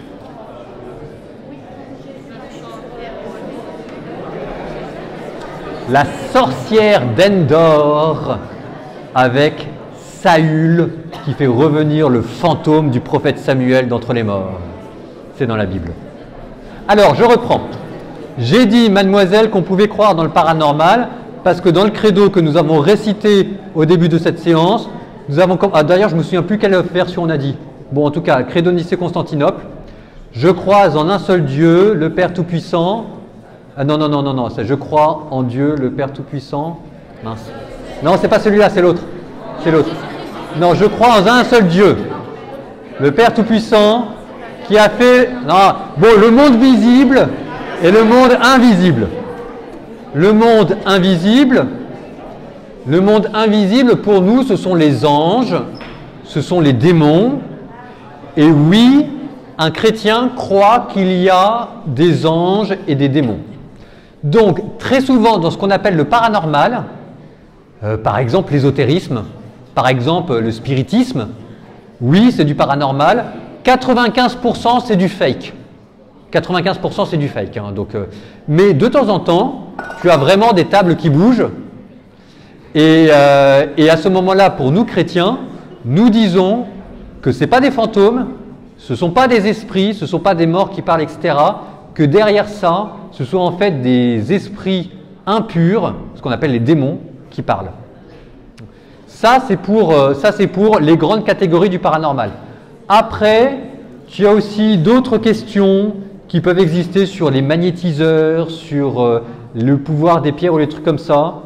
La sorcière d'Endor avec Saül qui fait revenir le fantôme du prophète Samuel d'entre les morts. C'est dans la Bible. Alors, je reprends. J'ai dit, mademoiselle, qu'on pouvait croire dans le paranormal parce que dans le credo que nous avons récité au début de cette séance, nous avons... Ah, d'ailleurs, je ne me souviens plus quelle version on a dit. Bon, en tout cas, credo Nicée-Constantinople. Je crois en un seul Dieu, le Père Tout-Puissant, Ah non, non, non, non, non, c'est je crois en Dieu, le Père Tout-Puissant. Mince. Non, c'est pas celui-là, c'est l'autre. C'est l'autre. Non, je crois en un seul Dieu. Le Père Tout-Puissant qui a fait... Non, bon, le monde visible et le monde invisible. Le monde invisible, le monde invisible pour nous, ce sont les anges, ce sont les démons. Et oui, un chrétien croit qu'il y a des anges et des démons. Donc, très souvent, dans ce qu'on appelle le paranormal, euh, par exemple l'ésotérisme, par exemple le spiritisme, oui, c'est du paranormal, quatre-vingt-quinze pour cent c'est du fake. quatre-vingt-quinze pour cent c'est du fake. Hein, donc, euh, mais de temps en temps, tu as vraiment des tables qui bougent. Et, euh, et à ce moment-là, pour nous chrétiens, nous disons que ce n'est pas des fantômes, ce ne sont pas des esprits, ce ne sont pas des morts qui parlent, et cetera. Que derrière ça, ce sont en fait des esprits impurs, ce qu'on appelle les démons, qui parlent. Ça, c'est pour, euh, ça, c'est pour les grandes catégories du paranormal. Après, tu as aussi d'autres questions qui peuvent exister sur les magnétiseurs, sur euh, le pouvoir des pierres ou les trucs comme ça.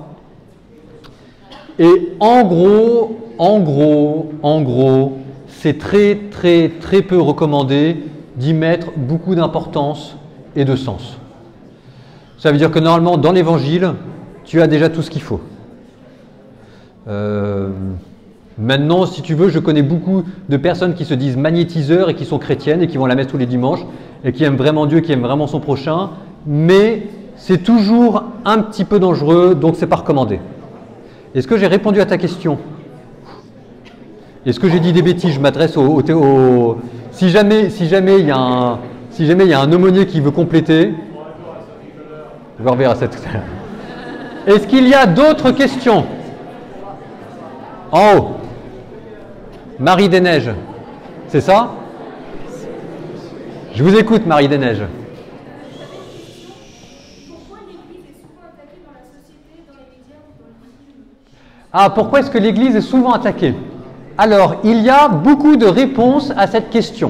Et en gros, en gros, en gros, c'est très, très, très peu recommandé d'y mettre beaucoup d'importance et de sens. Ça veut dire que normalement, dans l'Évangile, tu as déjà tout ce qu'il faut. Euh, maintenant, si tu veux, je connais beaucoup de personnes qui se disent magnétiseurs et qui sont chrétiennes et qui vont à la messe tous les dimanches et qui aiment vraiment Dieu, qui aiment vraiment son prochain, mais c'est toujours un petit peu dangereux, donc c'est pas recommandé. Est-ce que j'ai répondu à ta question? Est-ce que j'ai dit des bêtises? Je m'adresse au, au, au... Si jamais, si jamais il y a un, si jamais il y a un aumônier qui veut compléter, je vais revenir à ça tout à l'heure. Est-ce qu'il y a d'autres questions? En haut. Marie des Neiges. C'est ça? Je vous écoute, Marie des Neiges. Pourquoi l'Église est souvent attaquée dans la société, dans les médias ou dans le film? Ah, pourquoi est-ce que l'Église est souvent attaquée? Alors, il y a beaucoup de réponses à cette question.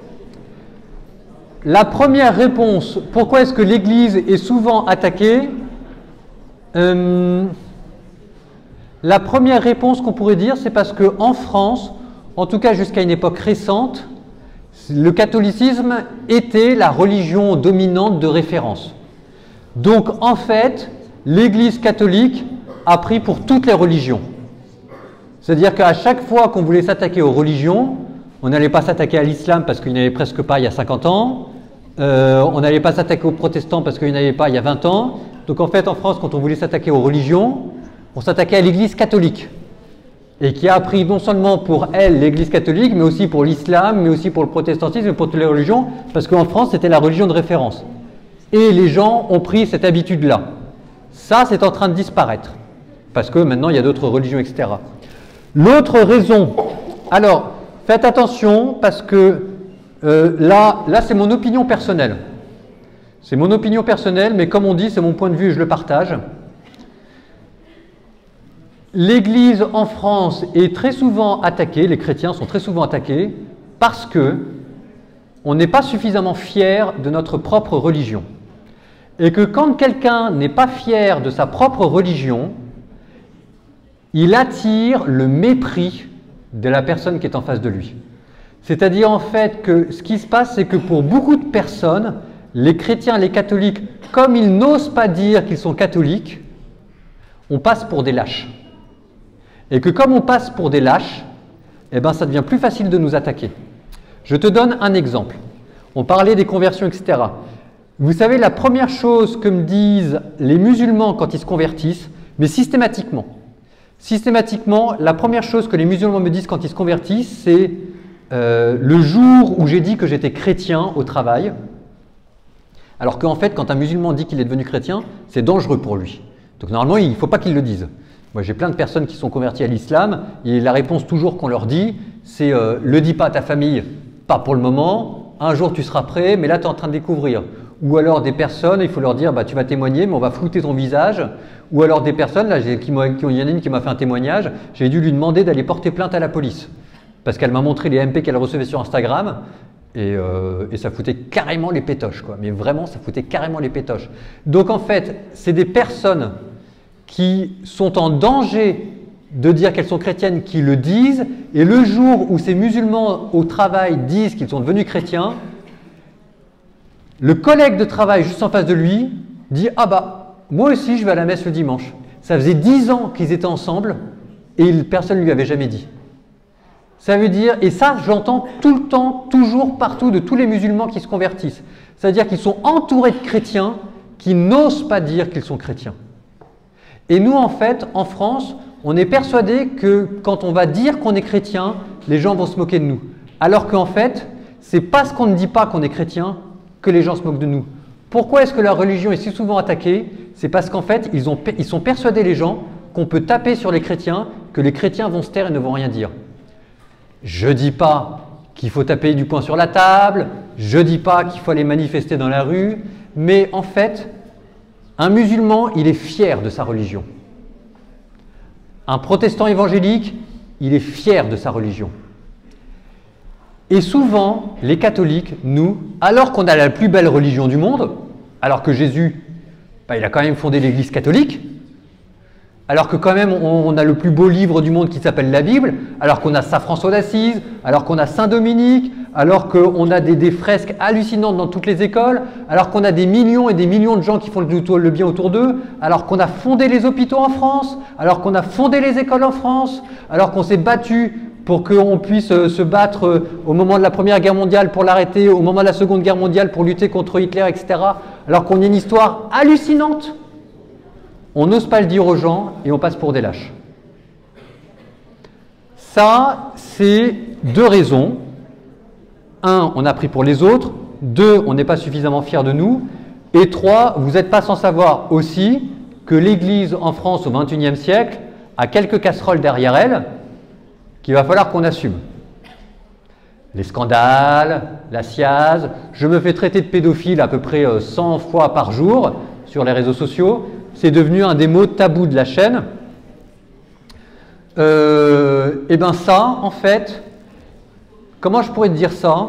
La première réponse, pourquoi est-ce que l'Église est souvent attaquée? euh, La première réponse qu'on pourrait dire, c'est parce qu'en France, en tout cas jusqu'à une époque récente, le catholicisme était la religion dominante de référence. Donc, en fait, l'Église catholique a pris pour toutes les religions. C'est-à-dire qu'à chaque fois qu'on voulait s'attaquer aux religions, on n'allait pas s'attaquer à l'islam parce qu'il n'y en avait presque pas il y a cinquante ans, euh, on n'allait pas s'attaquer aux protestants parce qu'il n'y en avait pas il y a vingt ans. Donc en fait, en France, quand on voulait s'attaquer aux religions, on s'attaquait à l'Église catholique. Et qui a appris non seulement pour elle l'Église catholique, mais aussi pour l'islam, mais aussi pour le protestantisme, et pour toutes les religions, parce qu'en France, c'était la religion de référence. Et les gens ont pris cette habitude-là. Ça, c'est en train de disparaître, parce que maintenant, il y a d'autres religions, et cetera. L'autre raison, alors, faites attention, parce que euh, là, là c'est mon opinion personnelle. C'est mon opinion personnelle, mais comme on dit, c'est mon point de vue et je le partage. L'Église en France est très souvent attaquée, les chrétiens sont très souvent attaqués, parce que on n'est pas suffisamment fier de notre propre religion. Et que quand quelqu'un n'est pas fier de sa propre religion, il attire le mépris de la personne qui est en face de lui. C'est-à-dire en fait que ce qui se passe, c'est que pour beaucoup de personnes, les chrétiens, les catholiques, comme ils n'osent pas dire qu'ils sont catholiques, on passe pour des lâches. Et que comme on passe pour des lâches, eh ben, ça devient plus facile de nous attaquer. Je te donne un exemple. On parlait des conversions, et cetera. Vous savez, la première chose que me disent les musulmans quand ils se convertissent, mais systématiquement, systématiquement, la première chose que les musulmans me disent quand ils se convertissent, c'est euh, le jour où j'ai dit que j'étais chrétien au travail. Alors qu'en fait, quand un musulman dit qu'il est devenu chrétien, c'est dangereux pour lui. Donc normalement, il ne faut pas qu'il le dise. Moi, j'ai plein de personnes qui sont converties à l'islam et la réponse toujours qu'on leur dit, c'est euh, « le dis pas à ta famille, pas pour le moment, un jour tu seras prêt, mais là tu es en train de découvrir ». Ou alors des personnes, il faut leur dire bah, « tu vas témoigner, mais on va flouter ton visage ». Ou alors des personnes, là, qui qui, il y en a une qui m'a fait un témoignage, j'ai dû lui demander d'aller porter plainte à la police. Parce qu'elle m'a montré les M P qu'elle recevait sur Instagram. Et, euh, et ça foutait carrément les pétoches, quoi. Mais vraiment, ça foutait carrément les pétoches. Donc en fait, c'est des personnes qui sont en danger de dire qu'elles sont chrétiennes qui le disent, et le jour où ces musulmans au travail disent qu'ils sont devenus chrétiens, le collègue de travail juste en face de lui dit « Ah bah, moi aussi je vais à la messe le dimanche ». Ça faisait dix ans qu'ils étaient ensemble et personne ne lui avait jamais dit. Ça veut dire, et ça j'entends tout le temps, toujours, partout, de tous les musulmans qui se convertissent. C'est-à-dire qu'ils sont entourés de chrétiens qui n'osent pas dire qu'ils sont chrétiens. Et nous en fait, en France, on est persuadé que quand on va dire qu'on est chrétien, les gens vont se moquer de nous. Alors qu'en fait, c'est parce qu'on ne dit pas qu'on est chrétien que les gens se moquent de nous. Pourquoi est-ce que la religion est si souvent attaquée? C'est parce qu'en fait, ils, ont, ils sont persuadés, les gens, qu'on peut taper sur les chrétiens, que les chrétiens vont se taire et ne vont rien dire. Je ne dis pas qu'il faut taper du poing sur la table, je ne dis pas qu'il faut aller manifester dans la rue, mais en fait, un musulman, il est fier de sa religion. Un protestant évangélique, il est fier de sa religion. Et souvent, les catholiques, nous, alors qu'on a la plus belle religion du monde, alors que Jésus, bah, il a quand même fondé l'Église catholique, alors que quand même on, on a le plus beau livre du monde qui s'appelle la Bible, alors qu'on a Saint François d'Assise, alors qu'on a Saint Dominique, alors qu'on a des, des fresques hallucinantes dans toutes les écoles, alors qu'on a des millions et des millions de gens qui font le, le bien autour d'eux, alors qu'on a fondé les hôpitaux en France, alors qu'on a fondé les écoles en France, alors qu'on s'est battu pour qu'on puisse se battre au moment de la Première Guerre mondiale pour l'arrêter, au moment de la Seconde Guerre mondiale pour lutter contre Hitler, et cetera. Alors qu'on a une histoire hallucinante. On n'ose pas le dire aux gens et on passe pour des lâches. Ça, c'est deux raisons. Un, on a pris pour les autres. Deux, on n'est pas suffisamment fiers de nous. Et trois, vous n'êtes pas sans savoir aussi que l'Église en France au vingt et unième siècle a quelques casseroles derrière elle qu'il va falloir qu'on assume. Les scandales, la sciase, je me fais traiter de pédophile à peu près cent fois par jour sur les réseaux sociaux, c'est devenu un des mots tabous de la chaîne. Euh, et bien ça, en fait, comment je pourrais te dire ça?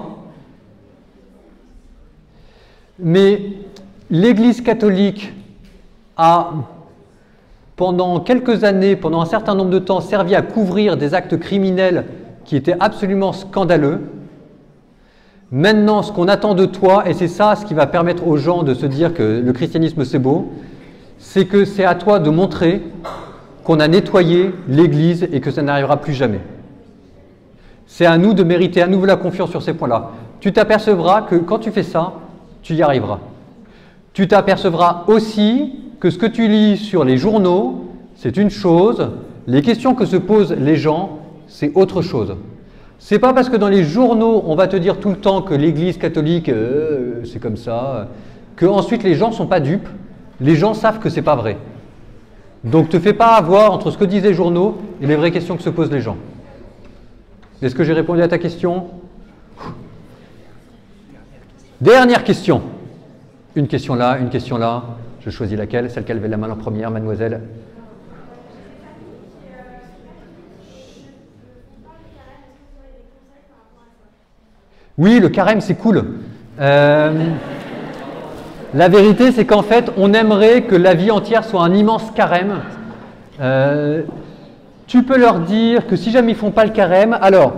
Mais l'Église catholique a, pendant quelques années, pendant un certain nombre de temps, servi à couvrir des actes criminels qui étaient absolument scandaleux. Maintenant, ce qu'on attend de toi, et c'est ça ce qui va permettre aux gens de se dire que le christianisme c'est beau, c'est que c'est à toi de montrer qu'on a nettoyé l'Église et que ça n'arrivera plus jamais. C'est à nous de mériter à nouveau la confiance sur ces points-là. Tu t'apercevras que quand tu fais ça, tu y arriveras. Tu t'apercevras aussi que ce que tu lis sur les journaux, c'est une chose, les questions que se posent les gens, c'est autre chose. C'est pas parce que dans les journaux, on va te dire tout le temps que l'Église catholique, euh, c'est comme ça, que ensuite les gens ne sont pas dupes, les gens savent que c'est pas vrai. Donc te fais pas avoir entre ce que disent les journaux et les vraies questions que se posent les gens. Est-ce que j'ai répondu à ta question? Dernière question. Une question là, une question là. Je choisis laquelle? Celle qui a levé la main en première, mademoiselle. Oui, le carême, c'est cool. Euh, la vérité, c'est qu'en fait, on aimerait que la vie entière soit un immense carême. Euh, tu peux leur dire que si jamais ils ne font pas le carême, alors,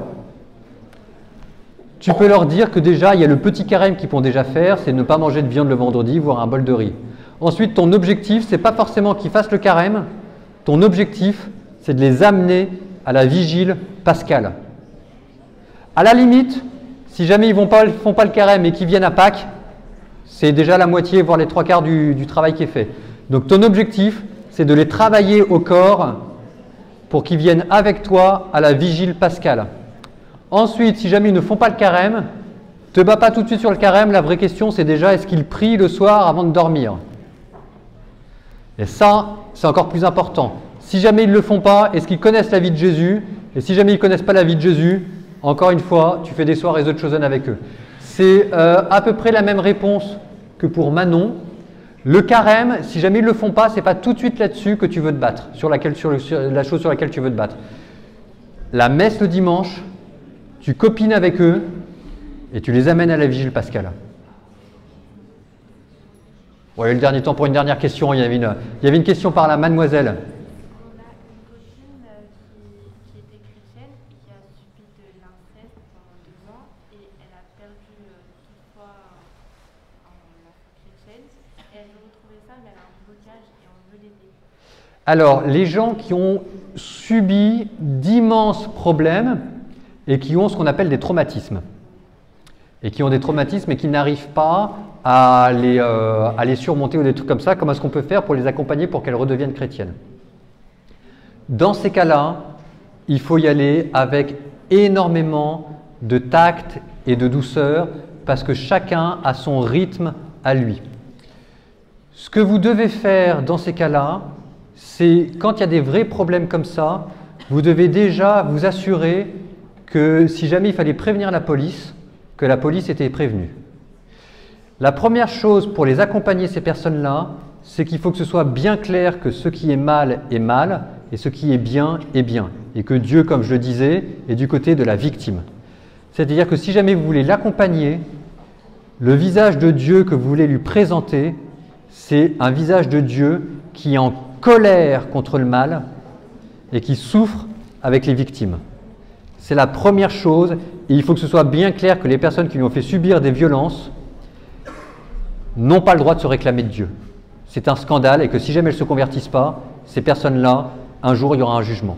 tu peux leur dire que déjà, il y a le petit carême qu'ils pourront déjà faire, c'est ne pas manger de viande le vendredi, voire un bol de riz. Ensuite, ton objectif, c'est pas forcément qu'ils fassent le carême, ton objectif, c'est de les amener à la vigile pascale. À la limite, si jamais ils ne font pas le carême et qu'ils viennent à Pâques, c'est déjà la moitié, voire les trois quarts du, du travail qui est fait. Donc ton objectif, c'est de les travailler au corps pour qu'ils viennent avec toi à la vigile pascale. Ensuite, si jamais ils ne font pas le carême, ne te bats pas tout de suite sur le carême, la vraie question c'est déjà est-ce qu'ils prient le soir avant de dormir? Et ça, c'est encore plus important. Si jamais ils ne le font pas, est-ce qu'ils connaissent la vie de Jésus? Et si jamais ils ne connaissent pas la vie de Jésus, encore une fois, tu fais des soirées The Chosen avec eux. C'est euh, à peu près la même réponse que pour Manon. Le carême, si jamais ils ne le font pas, ce n'est pas tout de suite là-dessus que tu veux te battre, sur, laquelle, sur, le, sur la chose sur laquelle tu veux te battre. La messe le dimanche, tu copines avec eux, et tu les amènes à la vigile pascale. Bon, il y a eu le dernier temps pour une dernière question. Il y avait une, il y avait une question par la mademoiselle. On a une copine euh, qui, qui était chrétienne et qui a subi de l'inceste pendant deux ans et elle a perdu euh, toute foi en la foi chrétienne. Et elle veut retrouver ça, mais elle a un blocage et on veut l'aider. Alors, les gens qui ont subi d'immenses problèmes et qui ont ce qu'on appelle des traumatismes, et qui ont des traumatismes et qui n'arrivent pas à les, euh, à les surmonter ou des trucs comme ça, comment est-ce qu'on peut faire pour les accompagner pour qu'elles redeviennent chrétiennes? Dans ces cas-là, il faut y aller avec énormément de tact et de douceur parce que chacun a son rythme à lui. Ce que vous devez faire dans ces cas-là, c'est quand il y a des vrais problèmes comme ça, vous devez déjà vous assurer que si jamais il fallait prévenir la police, que la police était prévenue. La première chose pour les accompagner ces personnes-là, c'est qu'il faut que ce soit bien clair que ce qui est mal est mal et ce qui est bien est bien. Et que Dieu, comme je le disais, est du côté de la victime. C'est-à-dire que si jamais vous voulez l'accompagner, le visage de Dieu que vous voulez lui présenter, c'est un visage de Dieu qui est en colère contre le mal et qui souffre avec les victimes. C'est la première chose, et il faut que ce soit bien clair que les personnes qui lui ont fait subir des violences n'ont pas le droit de se réclamer de Dieu. C'est un scandale et que si jamais elles ne se convertissent pas, ces personnes-là, un jour, il y aura un jugement.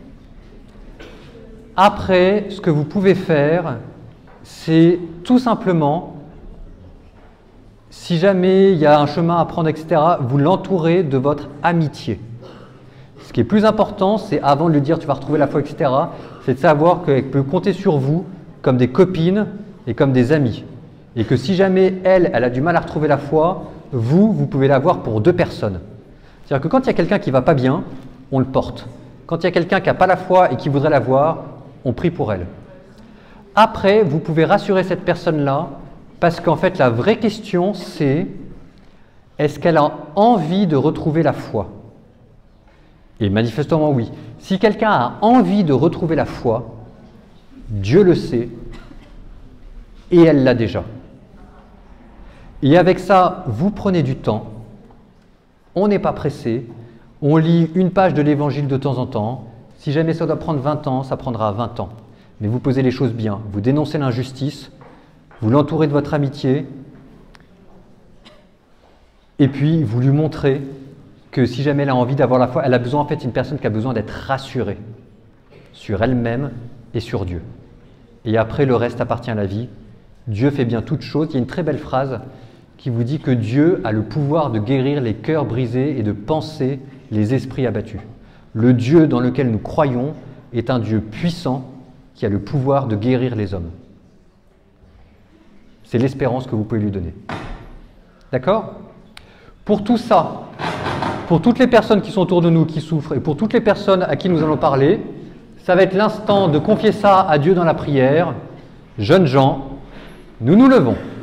Après, ce que vous pouvez faire, c'est tout simplement, si jamais il y a un chemin à prendre, et cetera, vous l'entourez de votre amitié. Ce qui est plus important, c'est avant de lui dire tu vas retrouver la foi, et cetera, c'est de savoir qu'elle peut compter sur vous comme des copines et comme des amis. Et que si jamais elle, elle a du mal à retrouver la foi, vous, vous pouvez l'avoir pour deux personnes. C'est-à-dire que quand il y a quelqu'un qui ne va pas bien, on le porte. Quand il y a quelqu'un qui n'a pas la foi et qui voudrait l'avoir, on prie pour elle. Après, vous pouvez rassurer cette personne-là parce qu'en fait, la vraie question, c'est est-ce qu'elle a envie de retrouver la foi? Et manifestement, oui. Si quelqu'un a envie de retrouver la foi, Dieu le sait et elle l'a déjà. Et avec ça, vous prenez du temps, on n'est pas pressé, on lit une page de l'Évangile de temps en temps. Si jamais ça doit prendre vingt ans, ça prendra vingt ans. Mais vous posez les choses bien, vous dénoncez l'injustice, vous l'entourez de votre amitié, et puis vous lui montrez que si jamais elle a envie d'avoir la foi, elle a besoin, en fait, une personne qui a besoin d'être rassurée sur elle-même et sur Dieu. Et après, le reste appartient à la vie. Dieu fait bien toutes choses. Il y a une très belle phrase qui vous dit que Dieu a le pouvoir de guérir les cœurs brisés et de panser les esprits abattus. Le Dieu dans lequel nous croyons est un Dieu puissant qui a le pouvoir de guérir les hommes. C'est l'espérance que vous pouvez lui donner. D'accord? Pour tout ça, pour toutes les personnes qui sont autour de nous qui souffrent et pour toutes les personnes à qui nous allons parler, ça va être l'instant de confier ça à Dieu dans la prière. Jeunes gens, nous nous levons.